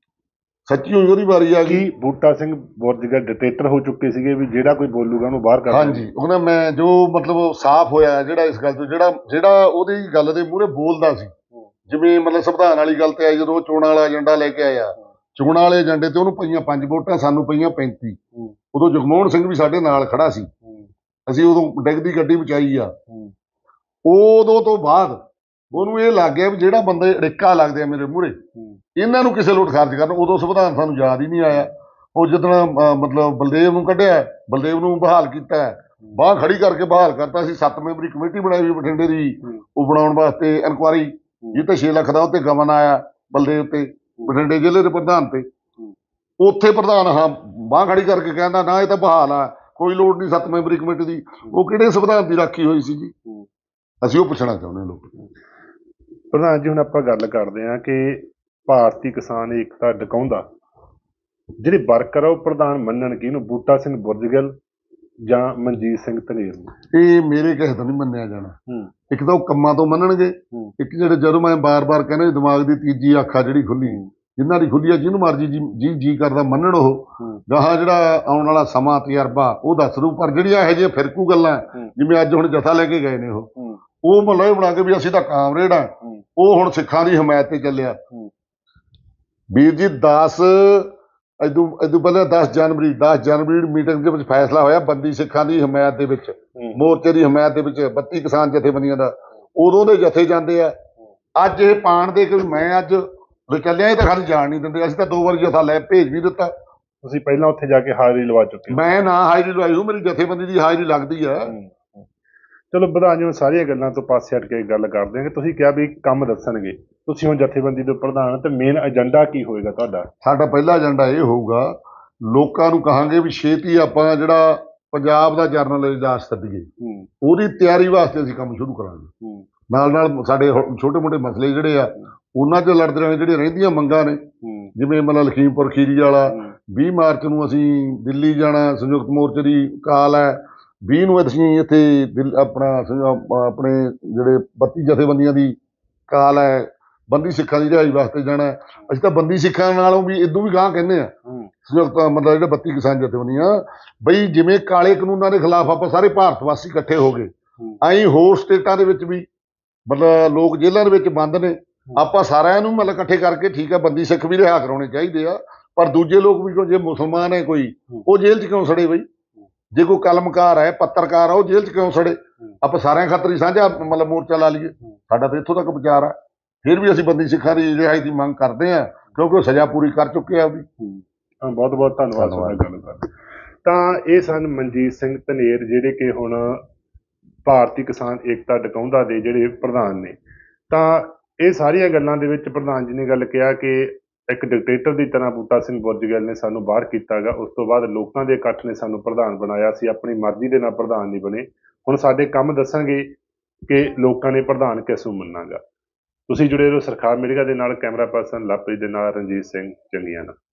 ਸੱਚੀ ਹੋਈ ਉਹਦੀ ਵਾਰੀ ਆ ਗਈ। ਕੀ ਬੂਟਾ ਸਿੰਘ ਬੁਰਜਗਲ ਡਿਕਟੇਟਰ ਹੋ ਚੁੱਕੇ ਸੀਗੇ ਵੀ ਜਿਹੜਾ ਕੋਈ ਬੋਲੂਗਾ ਉਹਨੂੰ ਬਾਹਰ ਕਰ ਹਾਂਜੀ, ਉਹਨਾਂ ਮੈਂ ਜੋ ਮਤਲਬ ਸਾਫ਼ ਹੋਇਆ ਜਿਹੜਾ ਇਸ ਗੱਲ ਤੋਂ, ਜਿਹੜਾ ਜਿਹੜਾ ਉਹਦੀ ਗੱਲ ਦੇ ਮੂਹਰੇ ਬੋਲਦਾ ਸੀ, ਜਿਵੇਂ ਮਤਲਬ ਸੰਵਿਧਾਨ ਵਾਲੀ ਗੱਲ ਤੇ ਆਈ, ਜਦੋਂ ਉਹ ਚੋਣਾਂ ਵਾਲਾ ਏਜੰਡਾ ਲੈ ਕੇ ਆਇਆ, ਚੋਣਾਂ ਵਾਲੇ ਏਜੰਡੇ ਤੇ ਉਹਨੂੰ ਪਈਆਂ ਪੰਜ ਵੋਟਾਂ, ਸਾਨੂੰ ਪਈਆਂ ਪੈਂਤੀ। ਉਦੋਂ ਜਗਮੋਹਨ ਸਿੰਘ ਵੀ ਸਾਡੇ ਨਾਲ ਖੜਾ ਸੀ, ਅਸੀਂ ਉਦੋਂ ਡਿੱਗਦੀ ਗੱਡੀ ਬਚਾਈ ਆ। ਉਦੋਂ ਤੋਂ ਬਾਅਦ ਉਹਨੂੰ ਇਹ ਲੱਗ ਗਿਆ ਵੀ ਜਿਹੜਾ ਬੰਦੇ ਅੜਿੱਕਾ ਲੱਗਦੇ ਆ ਮੇਰੇ ਮੂਹਰੇ, ਇਹਨਾਂ ਨੂੰ ਕਿਸੇ ਲੋਟ ਖਾਰਜ ਕਰਨ। ਉਦੋਂ ਸੰਵਿਧਾਨ ਸਾਨੂੰ ਯਾਦ ਹੀ ਨਹੀਂ ਆਇਆ। ਉਹ ਜਿੱਦਣ ਅਹ, ਮਤਲਬ ਬਲਦੇਵ ਨੂੰ ਕੱਢਿਆ, ਬਲਦੇਵ ਨੂੰ ਬਹਾਲ ਕੀਤਾ, ਬਾਂਹ ਖੜੀ ਕਰਕੇ ਬਹਾਲ ਕਰਤਾ। ਅਸੀਂ ਸੱਤ ਮੈਂਬਰੀ ਕਮੇਟੀ ਬਣਾਈ ਹੋਈ ਬਠਿੰਡੇ ਦੀ, ਉਹ ਬਣਾਉਣ ਵਾਸਤੇ ਇਨਕੁਆਰੀ, ਜਿੱਤੇ ਛੇ ਲੱਖ ਦਾ ਉੱਤੇ ਗਮਨ ਆਇਆ ਬਲਦੇਵ ਤੇ, ਬਠਿੰਡੇ ਜ਼ਿਲ੍ਹੇ ਦੇ ਪ੍ਰਧਾਨ ਤੇ। ਉੱਥੇ ਪ੍ਰਧਾਨ ਹਾਂ ਬਾਂਹ ਖੜੀ ਕਰਕੇ ਕਹਿੰਦਾ ਨਾ ਇਹ ਤਾਂ ਬਹਾਲ ਆ, ਕੋਈ ਲੋੜ ਨਹੀਂ ਸੱਤ ਮੈਂਬਰੀ ਕਮੇਟੀ ਦੀ। ਉਹ ਕਿਹੜੇ ਸੰਵਿਧਾਨ ਦੀ ਰਾਖੀ ਹੋਈ ਸੀ ਜੀ? ਅਸੀਂ ਉਹ ਪੁੱਛਣਾ ਚਾਹੁੰਦੇ ਹਾਂ ਲੋਕ। ਪ੍ਰਧਾਨ ਜੀ, ਹੁਣ ਆਪਾਂ ਗੱਲ ਕਰਦੇ ਹਾਂ ਕਿ ਭਾਰਤੀ ਕਿਸਾਨ ਏਕਤਾ ਡਕਾਉਂਦਾ ਜਿਹੜੇ ਵਰਕਰ ਆ ਉਹ ਪ੍ਰਧਾਨ ਮੰਨਣ ਕਿਹਨੂੰ, ਬੂਟਾ ਸਿੰਘ ਬੁਰਜਗਲ ਜਾਂ ਮਨਜੀਤ ਸਿੰਘ ਧਨੇਰ ਨੂੰ? ਇਹ ਮੇਰੇ ਕਿਸੇ ਤੋਂ ਨਹੀਂ ਮੰਨਿਆ ਜਾਣਾ। ਇੱਕ ਤਾਂ ਉਹ ਕੰਮਾਂ ਤੋਂ ਮੰਨਣਗੇ, ਇੱਕ ਜਿਹੜੇ ਜਦੋਂ ਮੈਂ ਬਾਰ-ਬਾਰ ਕਹਿੰਦਾ ਦਿਮਾਗ ਦੀ ਤੀਜੀ ਅੱਖ ਆ ਜਿਹੜੀ ਖੁੱਲੀ, ਜਿਨ੍ਹਾਂ ਦੀ ਖੁੱਲੀ ਆ, ਜਿਹਨੂੰ ਮਰਜੀ ਜੀ ਜੀ ਜੀ ਕਰਦਾ ਮੰਨਣ। ਉਹ ਗਾਹਾਂ ਜਿਹੜਾ ਆਉਣ ਵਾਲਾ ਸਮਾਂ ਤਜਰਬਾ ਉਹ ਦੱਸ ਦੂ। ਪਰ ਜਿਹੜੀਆਂ ਇਹੋ ਜਿਹੀਆਂ ਫਿਰਕੂ ਗੱਲਾਂ, ਜਿਵੇਂ ਅੱਜ ਹੁਣ ਜਥਾ ਲੈ ਕੇ ਗਏ ਨੇ, ਉਹ ਉਹ ਮਹੱਲਾ ਹੀ ਬਣਾ ਕੇ ਵੀ ਅਸੀਂ ਤਾਂ ਕਾਮਰੇਡ ਆ, ਉਹ ਹੁਣ ਸਿੱਖਾਂ ਦੀ ਹਮਾਇਤ ਤੇ ਚੱਲਿਆ। ਵੀਰ ਜੀ ਦਸ ਇਦੋਂ ਇਦੋਂ ਪਹਿਲਾਂ ਦਸ ਜਨਵਰੀ ਦਸ ਜਨਵਰੀ ਮੀਟਿੰਗ ਦੇ ਵਿੱਚ ਫੈਸਲਾ ਹੋਇਆ ਬੰਦੀ ਸਿੱਖਾਂ ਦੀ ਹਮਾਇਤ ਦੇ ਵਿੱਚ, ਮੋਰਚੇ ਦੀ ਹਮਾਇਤ ਦੇ ਵਿੱਚ, ਬੱਤੀ ਕਿਸਾਨ ਜਥੇਬੰਦੀਆਂ ਦਾ। ਉਦੋਂ ਦੇ ਜਥੇ ਜਾਂਦੇ ਆ। ਅੱਜ ਇਹ ਪਾਣ ਦੇ ਕਿ ਮੈਂ ਅੱਜ ਚੱਲਿਆ, ਇਹ ਤਾਂ ਖਾਲੀ ਜਾਣ ਨਹੀਂ ਦਿੰਦੇ। ਅਸੀਂ ਤਾਂ ਦੋ ਵਾਰੀ ਜਥਾ ਲੈ ਭੇਜ ਵੀ ਦਿੱਤਾ। ਤੁਸੀਂ ਪਹਿਲਾਂ ਉੱਥੇ ਜਾ ਕੇ ਹਾਜ਼ਰੀ ਲਵਾ ਚੁੱਕੇ ਹੋ। ਮੈਂ ਨਾ ਹਾਜ਼ਰੀ ਲਵਾਈ ਹੋਊ, ਮੇਰੀ ਜਥੇਬੰਦੀ ਦੀ ਹਾਜ਼ਰੀ ਲੱਗਦੀ ਆ। ਚਲੋ ਪ੍ਰਧਾਨ ਜੀ, ਹੁਣ ਸਾਰੀਆਂ ਗੱਲਾਂ ਤੋਂ ਪਾਸੇ ਹਟ ਕੇ ਗੱਲ ਕਰਦੇ ਹਾਂ ਕਿ ਤੁਸੀਂ ਕਿਹਾ ਵੀ ਕੰਮ ਦੱਸਣਗੇ, ਤੁਸੀਂ ਹੁਣ ਜਥੇਬੰਦੀ ਦੇ ਪ੍ਰਧਾਨ, ਤੇ ਮੇਨ ਏਜੰਡਾ ਕੀ ਹੋਏਗਾ ਤੁਹਾਡਾ? ਸਾਡਾ ਪਹਿਲਾ ਏਜੰਡਾ ਇਹ ਹੋਊਗਾ, ਲੋਕਾਂ ਨੂੰ ਕਹਾਂਗੇ ਵੀ ਛੇਤੀ ਆਪਾਂ ਜਿਹੜਾ ਪੰਜਾਬ ਦਾ ਜਰਨਲ ਇਜਲਾਸ ਸੱਦੀਏ, ਉਹਦੀ ਤਿਆਰੀ ਵਾਸਤੇ ਅਸੀਂ ਕੰਮ ਸ਼ੁਰੂ ਕਰਾਂਗੇ। ਨਾਲ ਨਾਲ ਸਾਡੇ ਛੋਟੇ ਮੋਟੇ ਮਸਲੇ ਜਿਹੜੇ ਆ ਉਹਨਾਂ 'ਚ ਲੜਦੇ ਰਹੇ, ਜਿਹੜੀਆਂ ਰਹਿੰਦੀਆਂ ਮੰਗਾਂ ਨੇ ਹੂੰ ਜਿਵੇਂ ਮਤਲਬ ਲਖੀਮਪੁਰ ਖੀਰੀ ਵਾਲਾ ਹੂੰ ਵੀਹ ਮਾਰਚ ਨੂੰ ਅਸੀਂ ਦਿੱਲੀ ਜਾਣਾ, ਸੰਯੁਕਤ ਮੋਰਚੇ ਦੀ ਕਾਲ ਹੈ। ਵੀਹ ਨੂੰ ਅਸੀਂ ਇੱਥੇ ਦਿੱਲ ਆਪਣਾ ਸੰਯ- ਆਪਣੇ ਜਿਹੜੇ ਬੱਤੀ ਜਥੇਬੰਦੀਆਂ ਦੀ ਕਾਲ ਹੈ, ਬੰਦੀ ਸਿੱਖਾਂ ਦੀ ਰਿਹਾਈ ਵਾਸਤੇ ਜਾਣਾ ਹੈ। ਅਸੀਂ ਤਾਂ ਬੰਦੀ ਸਿੱਖਾਂ ਨਾਲੋਂ ਵੀ ਇਦੋਂ ਵੀ ਗਾਂਹ ਕਹਿੰਦੇ ਆ ਹੂੰ ਸੰਯੁਕਤ ਮਤਲਬ ਜਿਹੜੇ ਬੱਤੀ ਕਿਸਾਨ ਜਥੇਬੰਦੀਆਂ, ਬਈ ਜਿਵੇਂ ਕਾਲੇ ਕਾਨੂੰਨਾਂ ਦੇ ਖਿਲਾਫ ਆਪਾਂ ਸਾਰੇ ਭਾਰਤ ਵਾਸੀ ਇਕੱਠੇ ਹੋ ਗਏ, ਹੂੰ ਐਂ ਹੋਰ ਸਟੇਟਾਂ ਦੇ ਵਿੱਚ ਵੀ ਮਤਲਬ ਲੋਕ ਜੇਲ੍ਹਾਂ ਦੇ ਵਿੱਚ ਬੰਦ ਨੇ, ਆਪਾਂ ਸਾਰਿਆਂ ਨੂੰ ਮਤਲਬ ਇਕੱਠੇ ਕਰਕੇ ਠੀਕ ਹੈ ਬੰਦੀ ਸਿੱਖ ਵੀ ਰਿਹਾ ਕਰਾਉਣੇ ਚਾਹੀਦੇ ਆ, ਪਰ ਦੂਜੇ ਲੋਕ ਵੀ, ਜੇ ਮੁਸਲਮਾਨ ਹੈ ਕੋਈ, ਉਹ ਜੇਲ੍ਹ 'ਚ ਕਿਉਂ ਸੜੇ ਬਈ? ਜੇ ਕੋਈ ਕਲਮਕਾਰ ਹੈ, ਪੱਤਰਕਾਰ ਆ, ਉਹ ਜੇਲ੍ਹ 'ਚ ਕਿਉਂ ਸੜੇ? ਆਪਾਂ ਸਾਰਿਆਂ ਖਾਤਰ ਹੀ ਸਾਂਝਾ ਮਤਲਬ ਮੋਰਚਾ ਲਾ ਲਈਏ। ਸਾਡਾ ਤਾਂ ਇੱਥੋਂ ਤੱਕ ਵਿਚਾਰ ਆ। ਫਿਰ ਵੀ ਅਸੀਂ ਬੰਦੀ ਸਿੱਖਾਂ ਦੀ ਰਿਹਾਈ ਦੀ ਮੰਗ ਕਰਦੇ ਹਾਂ, ਕਿਉਂਕਿ ਉਹ ਸਜ਼ਾ ਪੂਰੀ ਕਰ ਚੁੱਕੇ ਆ ਉਹਦੀ। ਹਾਂ, ਬਹੁਤ ਬਹੁਤ ਧੰਨਵਾਦ ਤੁਹਾਡਾ ਗੱਲ ਕਰਨ। ਤਾਂ ਇਹ ਸਨ ਮਨਜੀਤ ਸਿੰਘ ਧਨੇਰ, ਜਿਹੜੇ ਕਿ ਹੁਣ ਭਾਰਤੀ ਕਿਸਾਨ ਏਕਤਾ ਡਕਾਉਂਦਾ ਦੇ ਜਿਹੜੇ ਪ੍ਰਧਾਨ ਨੇ। ਤਾਂ ਇਹ ਸਾਰੀਆਂ ਗੱਲਾਂ ਦੇ ਵਿੱਚ ਪ੍ਰਧਾਨ ਜੀ ਨੇ ਗੱਲ ਕਿਹਾ ਕਿ ਇੱਕ ਡਿਕਟੇਟਰ ਦੀ ਤਰ੍ਹਾਂ ਬੂਟਾ ਸਿੰਘ ਬੁਰਜਗਿੱਲ ਨੇ ਸਾਨੂੰ ਬਾਹਰ ਕੀਤਾ ਗਾ, ਉਸ ਤੋਂ ਬਾਅਦ ਲੋਕਾਂ ਦੇ ਇਕੱਠ ਨੇ ਸਾਨੂੰ ਪ੍ਰਧਾਨ ਬਣਾਇਆ, ਅਸੀਂ ਆਪਣੀ ਮਰਜ਼ੀ ਦੇ ਨਾਲ ਪ੍ਰਧਾਨ ਨਹੀਂ ਬਣੇ। ਹੁਣ ਸਾਡੇ ਕੰਮ ਦੱਸਾਂਗੇ ਕਿ ਲੋਕਾਂ ਨੇ ਪ੍ਰਧਾਨ ਕਿਸ ਨੂੰ ਮੰਨਾਗਾ। ਤੁਸੀਂ ਜੁੜੇ ਰਹੋ ਸਰਕਾਰ ਮੀਡੀਆ ਦੇ ਨਾਲ। ਕੈਮਰਾ ਪਰਸਨ ਲਵਪ੍ਰੀਤ ਦੇ ਨਾਲ ਰਣਜੀਤ ਸਿੰਘ ਚੰਗੀਆਣਾ।